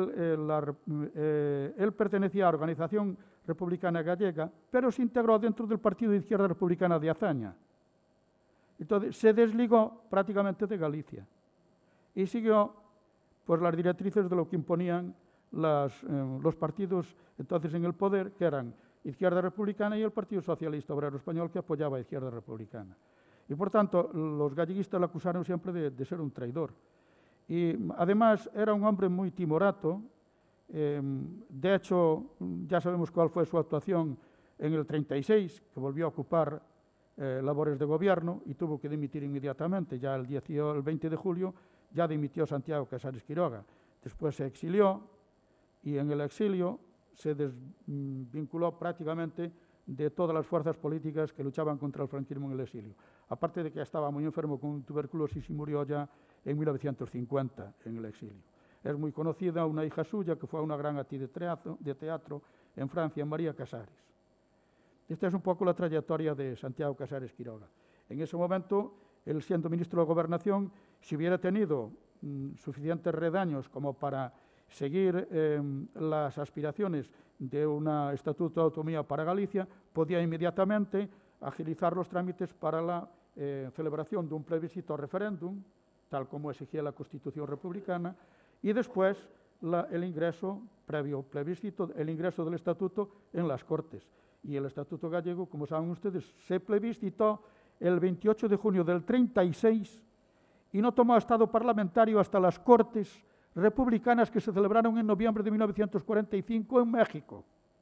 pertenecía a la Organización Republicana Gallega, pero se integró dentro del Partido de Izquierda Republicana de Azaña. Entonces, se desligó prácticamente de Galicia y siguió pues, las directrices de lo que imponían los partidos entonces en el poder, que eran Izquierda Republicana y el Partido Socialista Obrero Español, que apoyaba a Izquierda Republicana. Y, por tanto, los galleguistas lo acusaron siempre de ser un traidor. Y, además, era un hombre muy timorato. De hecho, ya sabemos cuál fue su actuación en el 36, que volvió a ocupar labores de gobierno y tuvo que dimitir inmediatamente. Ya el 20 de julio ya dimitió Santiago Casares Quiroga. Después se exilió y en el exilio se desvinculó prácticamente de todas las fuerzas políticas que luchaban contra el franquismo en el exilio. Aparte de que estaba muy enfermo con tuberculosis y murió ya en 1950 en el exilio. Es muy conocida una hija suya que fue una gran actriz de teatro en Francia, María Casares. Esta es un poco la trayectoria de Santiago Casares Quiroga. En ese momento, él siendo ministro de Gobernación, si hubiera tenido suficientes redaños como para seguir las aspiraciones de un estatuto de autonomía para Galicia, podía inmediatamente agilizar los trámites para la celebración de un plebiscito o referéndum, tal como exigía la Constitución republicana, y después el ingreso, previo plebiscito, el ingreso del estatuto en las Cortes. Y el estatuto gallego, como saben ustedes, se plebiscitó el 28 de junio del 36 y no tomó estado parlamentario hasta las Cortes republicanas que se celebraron en noviembre de 1945 en México,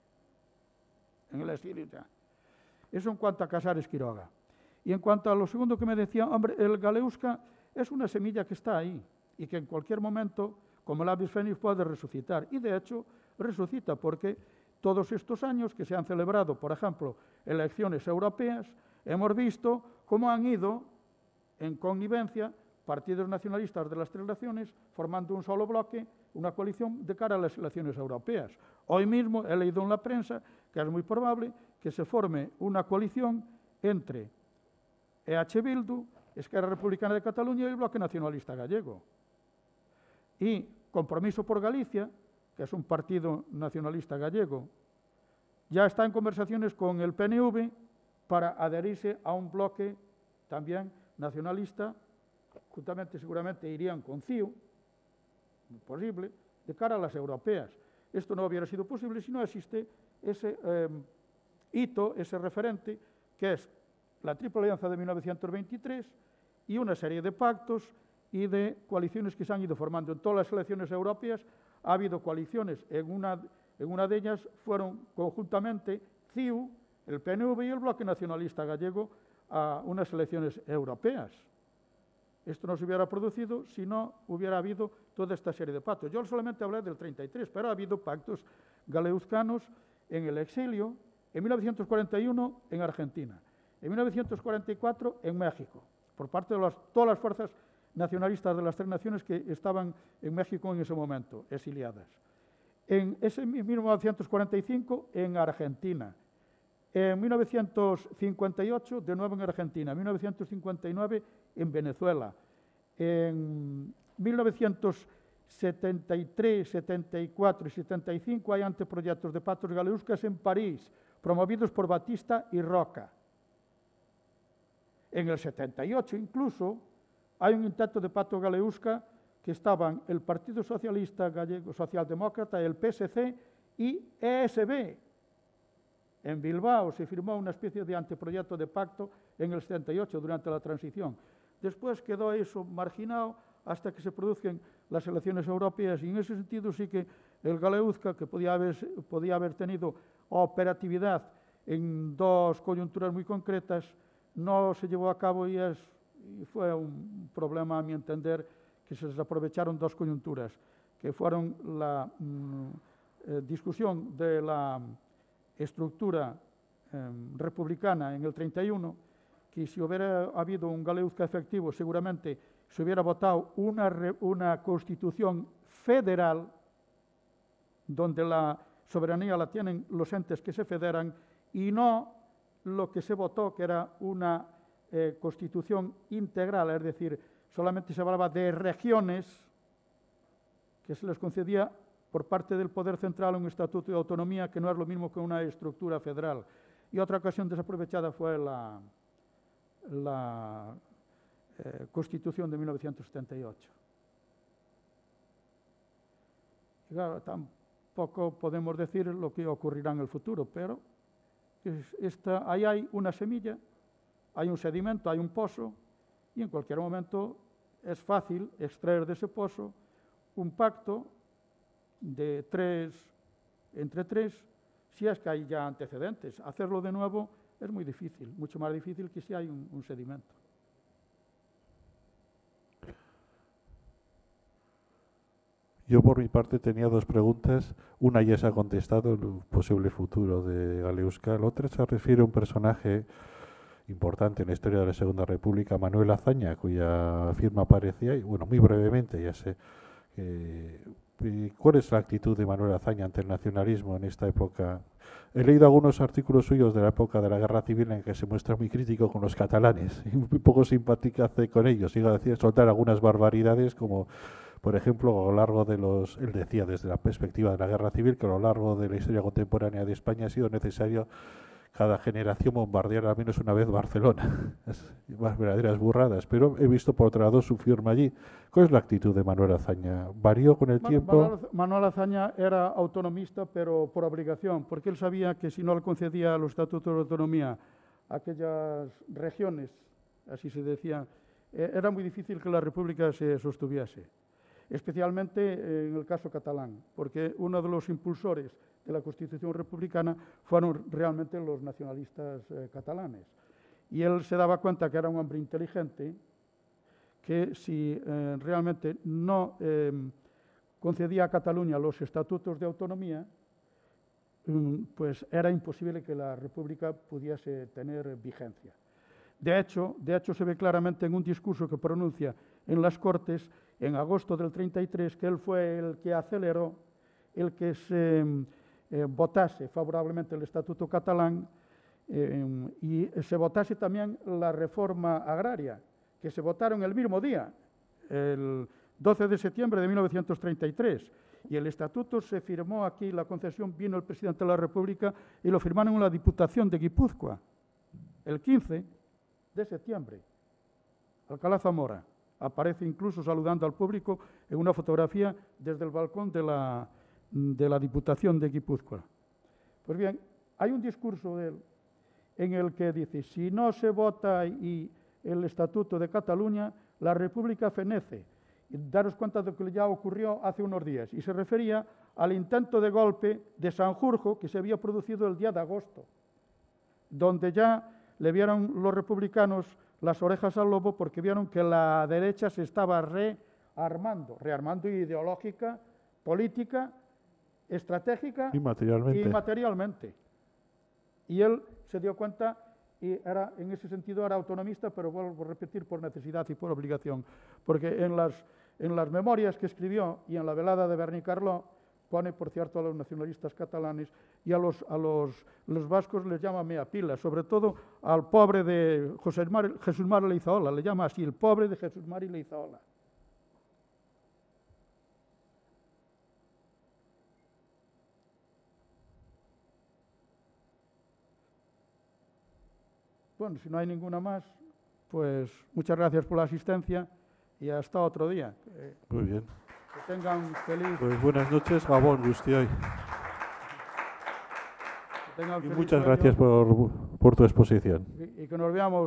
en el exilio ya. Eso en cuanto a Casares Quiroga. Y en cuanto a lo segundo que me decía, hombre, el Galeusca es una semilla que está ahí y que en cualquier momento, como el Avis Fénix, puede resucitar. Y de hecho, resucita porque todos estos años que se han celebrado, por ejemplo, elecciones europeas, hemos visto cómo han ido en connivencia partidos nacionalistas de las 3 naciones formando un solo bloque, una coalición de cara a las elecciones europeas. Hoy mismo he leído en la prensa que es muy probable que se forme una coalición entre EH Bildu, Esquerra Republicana de Cataluña y el Bloque Nacionalista Gallego. Y Compromiso por Galicia, que es un partido nacionalista gallego, ya está en conversaciones con el PNV para adherirse a un bloque también nacionalista. Juntamente seguramente irían con CIU, muy posible, de cara a las europeas. Esto no hubiera sido posible si no existe ese hito, ese referente, que es la Triple Alianza de 1923 y una serie de pactos y de coaliciones que se han ido formando. En todas las elecciones europeas ha habido coaliciones. En una de ellas fueron conjuntamente CIU, el PNV y el Bloque Nacionalista Gallego a unas elecciones europeas. Esto no se hubiera producido si no hubiera habido toda esta serie de pactos. Yo solamente hablé del 33, pero ha habido pactos galeuzcanos en el exilio, en 1941 en Argentina, en 1944 en México, por parte de todas las fuerzas nacionalistas de las 3 naciones que estaban en México en ese momento, exiliadas. En ese 1945 en Argentina, En 1958, de nuevo en Argentina. En 1959, en Venezuela. En 1973, 74 y 75 hay anteproyectos de pactos galeuscas en París, promovidos por Batista y Roca. En el 78 incluso hay un intento de pacto galeusca que estaban el Partido Socialista Gallego Socialdemócrata, el PSC y ESB. En Bilbao se firmó una especie de anteproyecto de pacto en el 78 durante la transición. Después quedó eso marginado hasta que se produzcan las elecciones europeas y en ese sentido sí que el Galeuzca, que podía haber tenido operatividad en dos coyunturas muy concretas, no se llevó a cabo y fue un problema, a mi entender, que se desaprovecharon dos coyunturas, que fueron la discusión de la estructura republicana en el 31, que si hubiera habido un Galeuzca efectivo, seguramente se hubiera votado una constitución federal donde la soberanía la tienen los entes que se federan y no lo que se votó, que era una constitución integral, es decir, solamente se hablaba de regiones que se les concedía por parte del Poder Central un estatuto de autonomía que no es lo mismo que una estructura federal. Y otra ocasión desaprovechada fue la Constitución de 1978. Y claro, tampoco podemos decir lo que ocurrirá en el futuro, pero ahí hay una semilla, hay un sedimento, hay un pozo, y en cualquier momento es fácil extraer de ese pozo un pacto entre tres, si es que hay ya antecedentes. Hacerlo de nuevo es muy difícil, mucho más difícil que si hay un sedimento. Yo por mi parte tenía dos preguntas. Una ya se ha contestado, el posible futuro de Galeuzca. La otra se refiere a un personaje importante en la historia de la Segunda República, Manuel Azaña, cuya firma aparecía, y bueno, muy brevemente, ya sé. ¿Cuál es la actitud de Manuel Azaña ante el nacionalismo en esta época? He leído algunos artículos suyos de la época de la Guerra Civil en que se muestra muy crítico con los catalanes y muy poco simpática con ellos. Llega a decir, soltar algunas barbaridades como, por ejemplo, a lo largo de él decía desde la perspectiva de la Guerra Civil que a lo largo de la historia contemporánea de España ha sido necesario cada generación bombardear al menos una vez Barcelona. Más verdaderas burradas, pero he visto por otro lado su firma allí. ¿Cuál es la actitud de Manuel Azaña? ¿Varió con el tiempo? Manuel Azaña era autonomista, pero por obligación, porque él sabía que si no le concedía los estatutos de autonomía a aquellas regiones, así se decía, era muy difícil que la República se sostuviese, especialmente en el caso catalán, porque uno de los impulsores de la Constitución republicana fueron realmente los nacionalistas catalanes. Y él se daba cuenta que era un hombre inteligente, que si realmente no concedía a Cataluña los estatutos de autonomía, pues era imposible que la República pudiese tener vigencia. De hecho, se ve claramente en un discurso que pronuncia en las Cortes en agosto del 33, que él fue el que aceleró el que se votase favorablemente el Estatuto catalán y se votase también la reforma agraria, que se votaron el mismo día, el 12 de septiembre de 1933. Y el estatuto se firmó aquí, la concesión vino el presidente de la República y lo firmaron en la Diputación de Guipúzcoa, el 15 de septiembre. Alcalá Zamora aparece incluso saludando al público en una fotografía desde el balcón de la Diputación de Guipúzcoa. Pues bien, hay un discurso de él en el que dice: si no se vota el Estatuto de Cataluña, la República fenece. Y daros cuenta de lo que ya ocurrió hace unos días. Y se refería al intento de golpe de Sanjurjo que se había producido el día de agosto, donde ya le vieron los republicanos las orejas al lobo porque vieron que la derecha se estaba rearmando ideológica, política, estratégica y materialmente. Y él se dio cuenta y en ese sentido era autonomista, pero vuelvo a repetir, por necesidad y por obligación, porque en las memorias que escribió y en la velada de Bernicarló pone, por cierto, a los nacionalistas catalanes, y a los vascos les llama mea pila, sobre todo al pobre de Jesús Mari Leizaola, le llama así, el pobre de Jesús Mari Leizaola. Bueno, si no hay ninguna más, pues muchas gracias por la asistencia y hasta otro día. Muy bien. Que tengan feliz... Pues buenas noches, Gabón Guztioi. Y muchas gracias por tu exposición. Y que nos veamos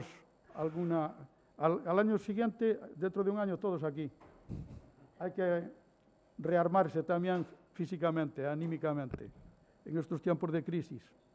al año siguiente, dentro de un año, todos aquí. Hay que rearmarse también físicamente, anímicamente, en estos tiempos de crisis.